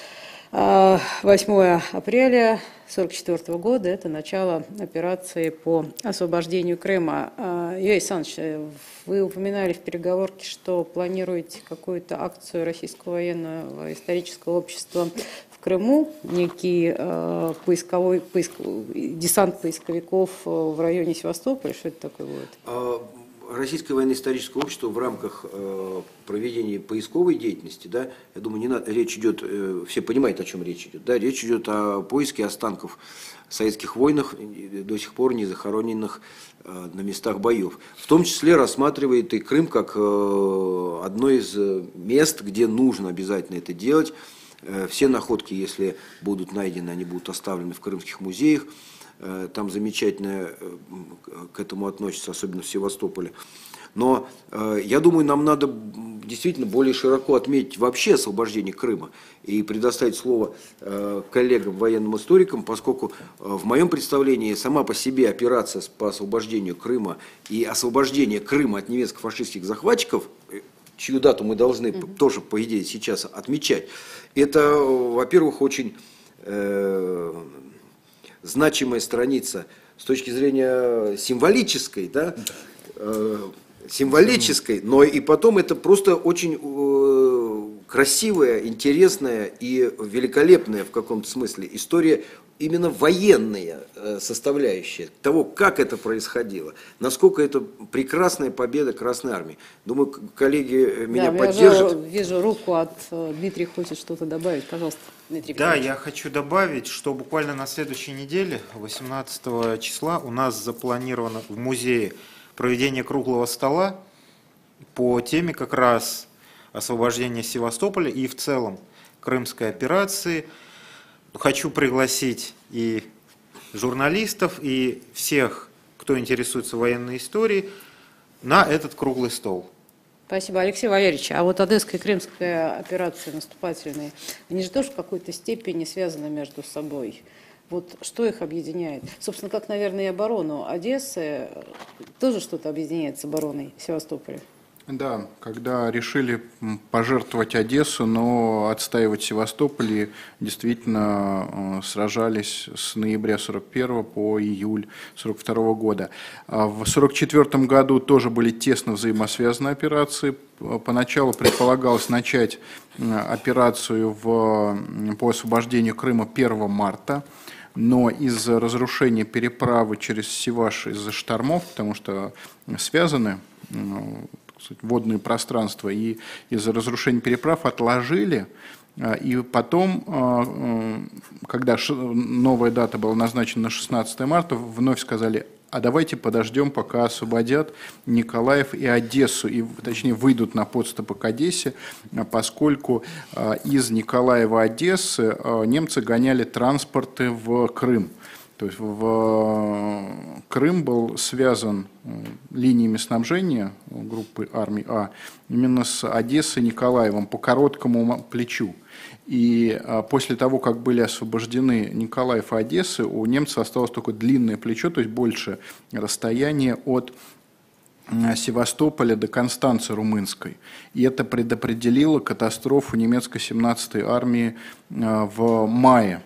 8 апреля 1944 года – это начало операции по освобождению Крыма. Юрий Александрович, вы упоминали в переговорке, что планируете какую-то акцию Российского военного исторического общества в Крыму, некий десант поисковиков в районе Севастополя. Что это такое будет? Российское военно-историческое общество в рамках проведения поисковой деятельности, да, я думаю, не надо, речь идет, все понимают, о чем речь идет, да, речь идет о поиске останков советских воинов, до сих пор не захороненных на местах боев. В том числе рассматривает и Крым как одно из мест, где нужно обязательно это делать. Все находки, если будут найдены, они будут оставлены в крымских музеях. Там замечательно к этому относятся, особенно в Севастополе. Но я думаю, нам надо действительно более широко отметить вообще освобождение Крыма и предоставить слово коллегам, военным историкам, поскольку в моем представлении сама по себе операция по освобождению Крыма и освобождение Крыма от немецко-фашистских захватчиков, чью дату мы должны тоже, по идее, сейчас отмечать, это, во-первых, очень значимая страница с точки зрения символической, да, символической, но и потом это просто очень красивая, интересная и великолепная в каком-то смысле история, именно военная составляющая того, как это происходило, насколько это прекрасная победа Красной Армии. Думаю, коллеги меня поддержат. Я вижу руку от Дмитрия, хочет что-то добавить, пожалуйста. Дмитрий Да, Петрович. я хочу добавить, что буквально на следующей неделе, 18 числа, у нас запланировано в музее проведение круглого стола по теме как раз освобождения Севастополя и в целом Крымской операции. Хочу пригласить и журналистов, и всех, кто интересуется военной историей, на этот круглый стол. Спасибо, Алексей Валерьевич. А вот Одесская и Крымская операции наступательные, они же тоже в какой-то степени связаны между собой. Вот что их объединяет? Собственно, как, наверное, и оборону Одессы, тоже что-то объединяет с обороной Севастополя. Да, когда решили пожертвовать Одессу, но отстаивать Севастополь, и действительно сражались с ноября 41 по июль 42 года. В 44 году тоже были тесно взаимосвязаны операции. Поначалу предполагалось начать операцию по освобождению Крыма 1 марта. Но из-за разрушения переправы через Севаш, из-за штормов, потому что связаны водные пространства, и из-за разрушения переправ отложили. И потом, когда новая дата была назначена на 16 марта, вновь сказали: а давайте подождем, пока освободят Николаев и Одессу, и, точнее, выйдут на подступы к Одессе, поскольку из Николаева и Одессы немцы гоняли транспорты в Крым. То есть Крым был связан линиями снабжения группы армий А именно с Одессой и Николаевым по короткому плечу. И после того, как были освобождены Николаев и Одесса, у немцев осталось только длинное плечо, то есть больше расстояние от Севастополя до Констанцы Румынской. И это предопределило катастрофу немецкой 17-й армии в мае,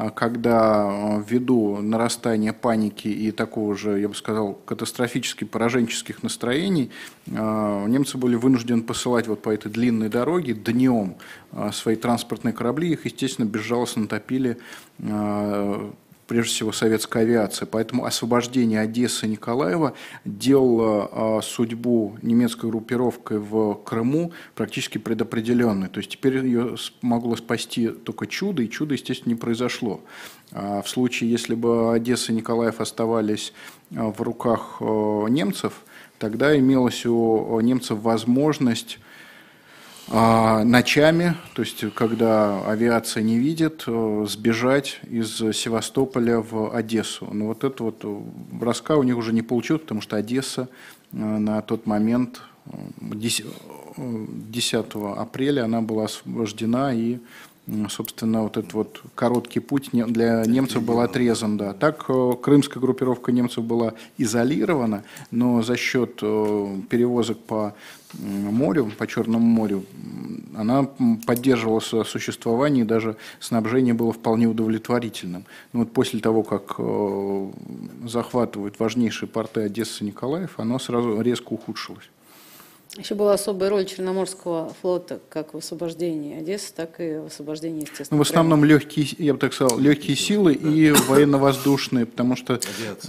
когда ввиду нарастания паники и такого же, я бы сказал, катастрофически пораженческих настроений, немцы были вынуждены посылать вот по этой длинной дороге днем свои транспортные корабли, их, естественно, безжалостно топили прежде всего советская авиация. Поэтому освобождение Одессы и Николаева делало судьбу немецкой группировки в Крыму практически предопределенной. То есть теперь ее могло спасти только чудо, и чудо, естественно, не произошло. А в случае, если бы Одесса и Николаев оставались в руках немцев, тогда имелась у немцев возможность ночами, то есть когда авиация не видит, сбежать из Севастополя в Одессу. Но вот это вот броска у них уже не получилось, потому что Одесса на тот момент, 10 апреля, она была освобождена, и, собственно, вот этот вот короткий путь для немцев был отрезан. Да. Так крымская группировка немцев была изолирована, но за счет перевозок по морю, по Черному морю, она поддерживала свое существование, и даже снабжение было вполне удовлетворительным. Но вот после того, как захватывают важнейшие порты Одессы и Николаев, оно сразу резко ухудшилось. Еще была особая роль Черноморского флота как в освобождении Одессы, так и в освобождении, естественно. Ну, в основном легкие, я бы так сказал, легкие силы и военно-воздушные, потому что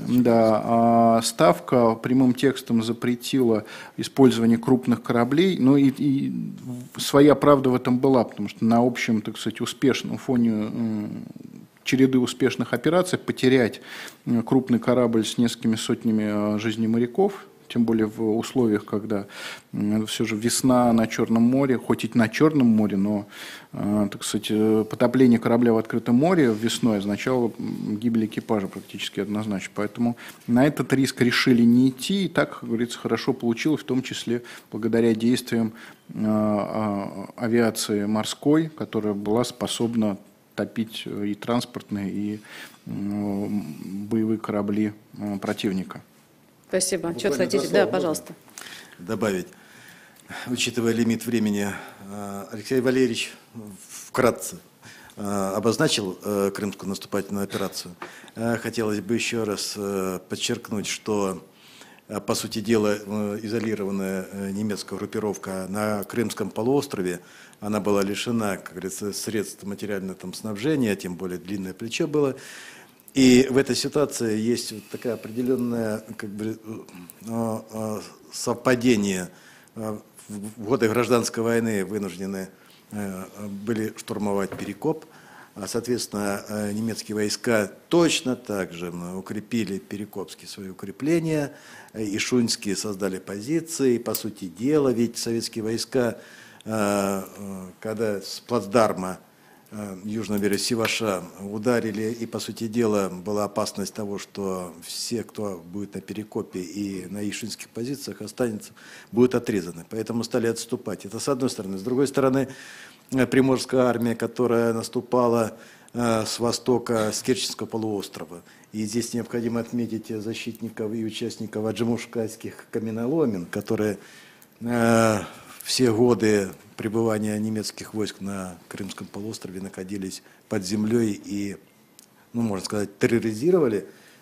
Ставка прямым текстом запретила использование крупных кораблей, но и своя правда в этом была, потому что на общем, так сказать, успешном фоне череды успешных операций потерять крупный корабль с несколькими сотнями жизней моряков, тем более в условиях, когда все же весна на Черном море, хоть и на Черном море, но, так сказать, потопление корабля в открытом море весной означало гибель экипажа практически однозначно. Поэтому на этот риск решили не идти, и так, как говорится, хорошо получилось, в том числе благодаря действиям авиации морской, которая была способна топить и транспортные, и боевые корабли противника. Спасибо. Что-то хотите? Да, пожалуйста. Добавить. Учитывая лимит времени, Алексей Валерьевич вкратце обозначил крымскую наступательную операцию. Хотелось бы еще раз подчеркнуть, что, по сути дела, изолированная немецкая группировка на Крымском полуострове, она была лишена, как говорится, средств материального снабжения, тем более длинное плечо было. И в этой ситуации есть вот такая определенное совпадение. В годы гражданской войны вынуждены были штурмовать Перекоп, соответственно, немецкие войска точно так же укрепили перекопские свои укрепления, и шуньские создали позиции, и, по сути дела, ведь советские войска, когда с плацдарма южном береге Севаша ударили, и, по сути дела, была опасность того, что все, кто будет на Перекопе и на ишинских позициях останется, будут отрезаны. Поэтому стали отступать. Это с одной стороны. С другой стороны, Приморская армия, которая наступала с востока, с Керченского полуострова. И здесь необходимо отметить защитников и участников аджимушкайских каменоломен, которые все годы пребывания немецких войск на Крымском полуострове находились под землей и, ну, можно сказать, терроризировали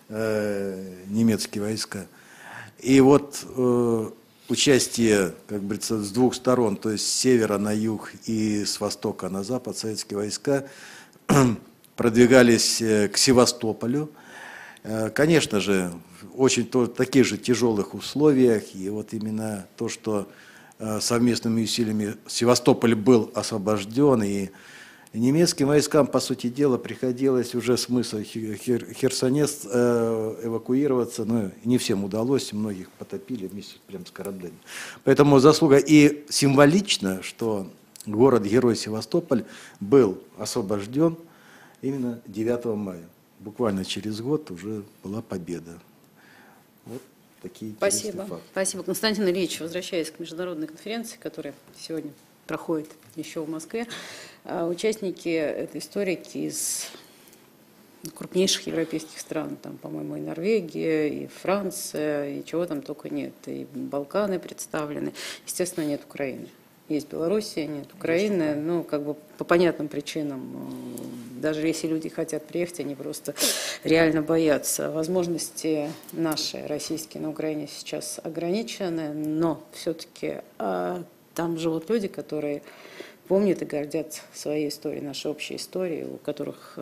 немецкие войска. И вот участие, как говорится, с двух сторон, то есть с севера на юг и с востока на запад, советские войска продвигались к Севастополю. Конечно же, очень таких же тяжелых условиях, и вот именно то, что совместными усилиями Севастополь был освобожден, и немецким войскам, по сути дела, приходилось уже с мыса Херсонес эвакуироваться, но не всем удалось, многих потопили вместе прямо с кораблями. Поэтому заслуга и символично, что город-герой Севастополь был освобожден именно 9 мая. Буквально через год уже была победа. Вот такие интересные факты. Спасибо, Константин Ильич. Возвращаясь к международной конференции, которая сегодня проходит еще в Москве, участники – это историки из крупнейших европейских стран, там, по-моему, и Норвегия, и Франция, и чего там только нет, и Балканы представлены. Естественно, нет Украины. Есть Белоруссия, нет Украины, ну, как бы по понятным причинам. Даже если люди хотят приехать, они просто реально боятся. Возможности наши, российские, на Украине сейчас ограничены, но все-таки там живут люди, которые помнят и гордятся своей историей, нашей общей историей, у которых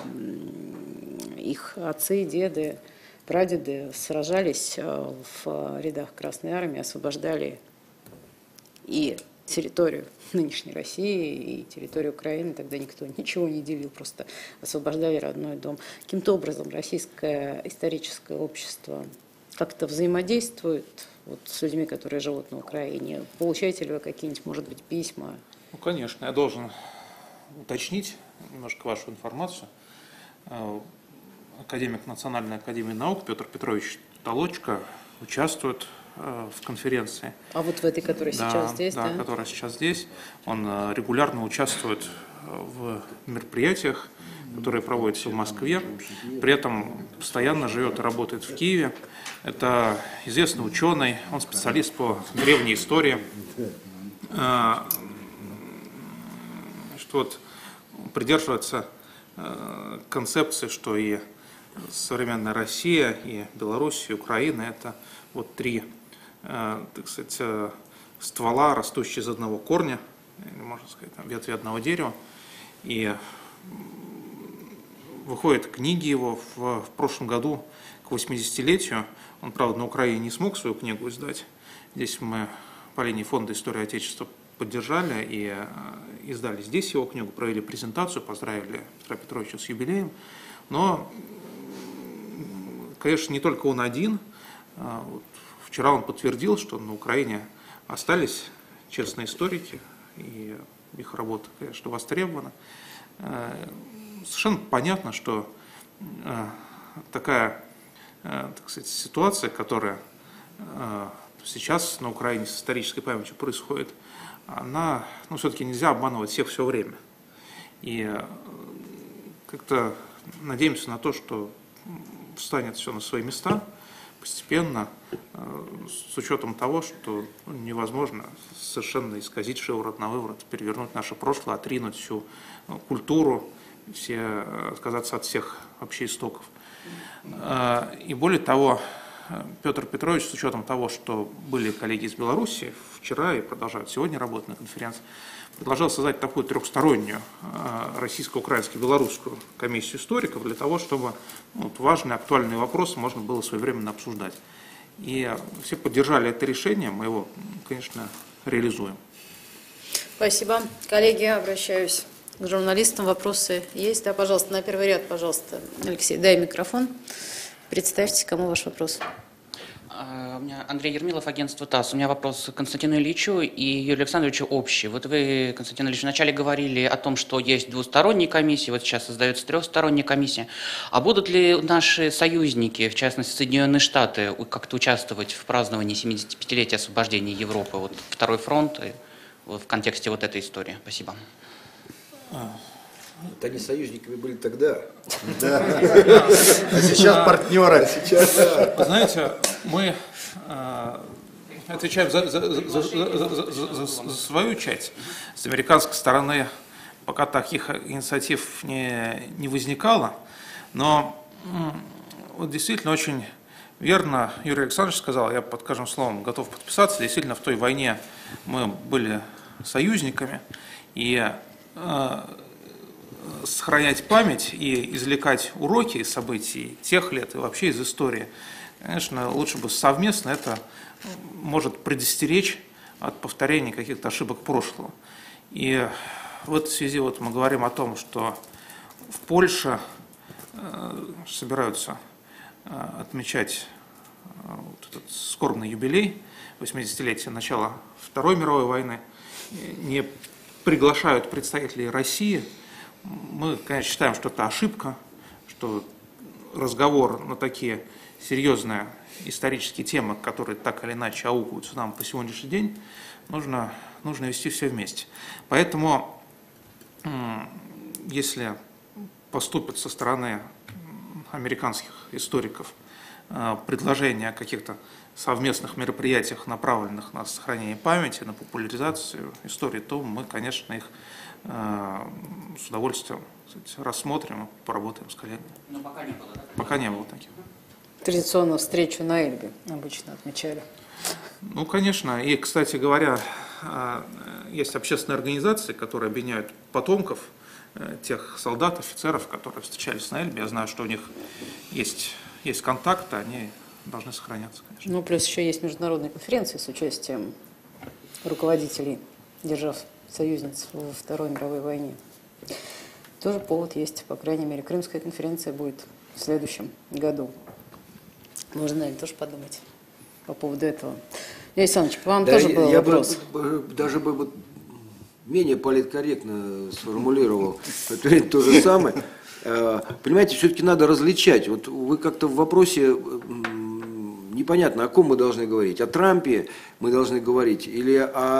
их отцы, деды, прадеды сражались в рядах Красной Армии, освобождали и территорию нынешней России и территорию Украины, тогда никто ничего не делил, просто освобождали родной дом. Каким-то образом российское историческое общество как-то взаимодействует вот с людьми, которые живут на Украине. Получаете ли вы какие-нибудь, может быть, письма? Ну, конечно, я должен уточнить немножко вашу информацию. Академик Национальной академии наук Петр Петрович Толочко участвует в конференции. А вот в этой, которая сейчас здесь, да? Да, которая сейчас здесь. Он регулярно участвует в мероприятиях, которые проводятся в Москве. При этом постоянно живет и работает в Киеве. Это известный ученый, он специалист по древней истории. Что вот придерживается концепции, что и современная Россия, и Беларусь, и Украина – это вот три, так сказать, ствола, растущие из одного корня, или, можно сказать, ветви одного дерева. И выходят книги его в прошлом году к 80-летию. Он, правда, на Украине не смог свою книгу издать. Здесь мы по линии Фонда истории Отечества поддержали и издали здесь его книгу, провели презентацию, поздравили Петра Петровича с юбилеем. Но, конечно, не только он один. Вот вчера он подтвердил, что на Украине остались честные историки, и их работа, конечно, востребована. Совершенно понятно, что такая, так сказать, ситуация, которая сейчас на Украине с исторической памятью происходит, она, ну, все-таки нельзя обманывать всех все время. И как-то надеемся на то, что встанет все на свои места постепенно, с учетом того, что невозможно совершенно исказить шиворот на выворот, перевернуть наше прошлое, отринуть всю культуру, отказаться от всех вообще истоков. И более того, Петр Петрович, с учетом того, что были коллеги из Беларуси вчера и продолжают сегодня работать на конференции, предложил создать такую трехстороннюю российско-украинско-белорусскую комиссию историков для того, чтобы вот важные актуальные вопросы можно было своевременно обсуждать. И все поддержали это решение, мы его, конечно, реализуем. Спасибо. Коллеги, обращаюсь к журналистам. Вопросы есть? Да, пожалуйста, на первый ряд, пожалуйста. Алексей, дай микрофон. Представьте, кому ваш вопрос. У меня Андрей Ермилов, агентство ТАСС. У меня вопрос к Константину Ильичу и Юрию Александровичу общий. Вот вы, Константин Ильич, вначале говорили о том, что есть двусторонние комиссии, вот сейчас создается трехсторонняя комиссия. А будут ли наши союзники, в частности Соединенные Штаты, как-то участвовать в праздновании 75-летия освобождения Европы? Вот Второй фронт в контексте вот этой истории. Спасибо. Вот они союзниками были тогда. А сейчас партнеры. Вы знаете, мы отвечаем за свою часть. С американской стороны пока таких инициатив не возникало, но вот действительно очень верно Юрий Александрович сказал, я под каждым словом готов подписаться, действительно в той войне мы были союзниками, и сохранять память и извлекать уроки из событий тех лет и вообще из истории, конечно, лучше бы совместно, это может предостеречь от повторения каких-то ошибок прошлого. И в этой связи вот мы говорим о том, что в Польше собираются отмечать вот этот скорбный юбилей, 80-летие начала Второй мировой войны, не приглашают представителей России. Мы, конечно, считаем, что это ошибка, что разговор на такие серьезные исторические темы, которые так или иначе аукаются нам по сегодняшний день, нужно вести все вместе. Поэтому, если поступит со стороны американских историков предложение о каких-то совместных мероприятиях, направленных на сохранение памяти, на популяризацию истории, то мы, конечно, их с удовольствием, кстати, рассмотрим и поработаем с коллегами. Но пока не было, да? Пока не было таких. Традиционно встречу на Эльбе обычно отмечали. Ну, конечно. И, кстати говоря, есть общественные организации, которые объединяют потомков тех солдат, офицеров, которые встречались на Эльбе. Я знаю, что у них есть контакты, они должны сохраняться, конечно. Ну, плюс еще есть международные конференции с участием руководителей держав-союзниц во Второй мировой войне. Тоже повод есть, по крайней мере, Крымская конференция будет в следующем году. Можно, наверное, тоже подумать по поводу этого. Юрий Александрович, по вам тоже был вопрос. Даже бы менее политкорректно сформулировал то же самое. Понимаете, все-таки надо различать. Вот вы как-то в вопросе непонятно, о ком мы должны говорить. О Трампе мы должны говорить или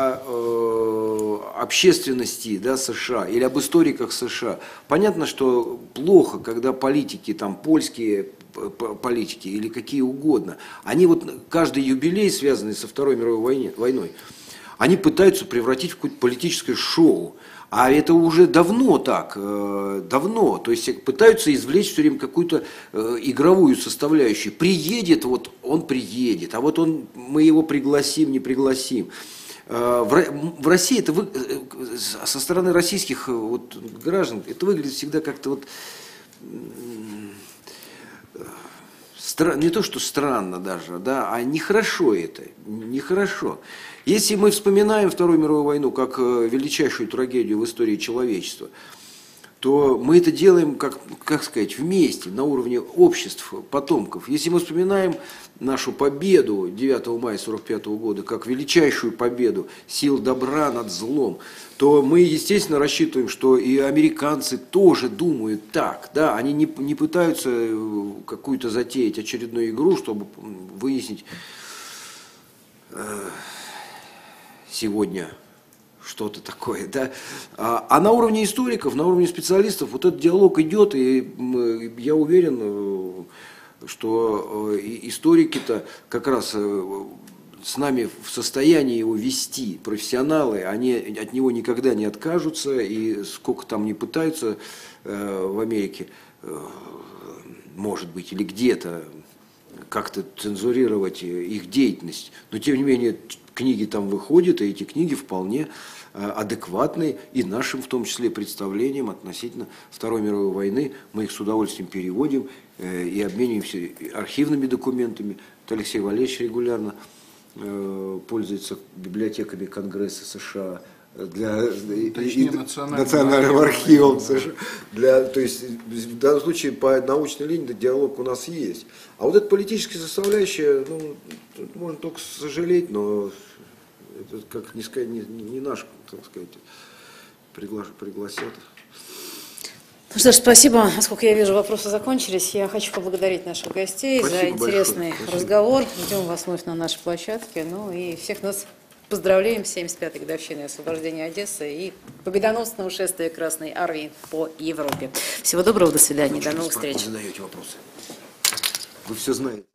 о общественности, да, США, или об историках США. Понятно, что плохо, когда политики, там, польские политики или какие угодно, они вот каждый юбилей, связанный со Второй мировой войной, они пытаются превратить в какое-то политическое шоу. А это уже давно так, давно. То есть пытаются извлечь все время какую-то игровую составляющую. Приедет, вот он приедет, а вот мы его пригласим, не пригласим. В России это со стороны российских вот граждан это выглядит всегда как-то вот не то, что странно даже, да, а нехорошо это, нехорошо. Если мы вспоминаем Вторую мировую войну как величайшую трагедию в истории человечества, то мы это делаем, как сказать, вместе, на уровне обществ, потомков. Если мы вспоминаем нашу победу 9 мая 1945 года как величайшую победу сил добра над злом, то мы, естественно, рассчитываем, что и американцы тоже думают так. Да? Они не пытаются какую-то затеять очередную игру, чтобы выяснить сегодня что-то такое, да. А на уровне историков, на уровне специалистов вот этот диалог идет, и я уверен, что историки-то как раз с нами в состоянии его вести, профессионалы, они от него никогда не откажутся, и сколько там не пытаются в Америке, может быть, или где-то как-то цензурировать их деятельность, но тем не менее книги там выходят, и эти книги вполне адекватны и нашим, в том числе, представлениям относительно Второй мировой войны. Мы их с удовольствием переводим и обмениваемся архивными документами. Вот Алексей Валерьевич регулярно пользуется библиотеками Конгресса США, Точнее, национальным архивом. То есть в данном случае по научной линии диалог у нас есть. А вот эта политическая составляющая, ну, тут можно только сожалеть, но это, как не сказать, не наш, так сказать, пригласят. Ну что ж, спасибо. Насколько я вижу, вопросы закончились. Я хочу поблагодарить наших гостей за интересный разговор. Ждем вас вновь на нашей площадке. Ну и всех нас поздравляем с 75-й годовщиной освобождения Одессы и победоносного шествия Красной Армии по Европе. Всего доброго, до свидания, до новых встреч. Вы задаете вопросы. Вы все знаете.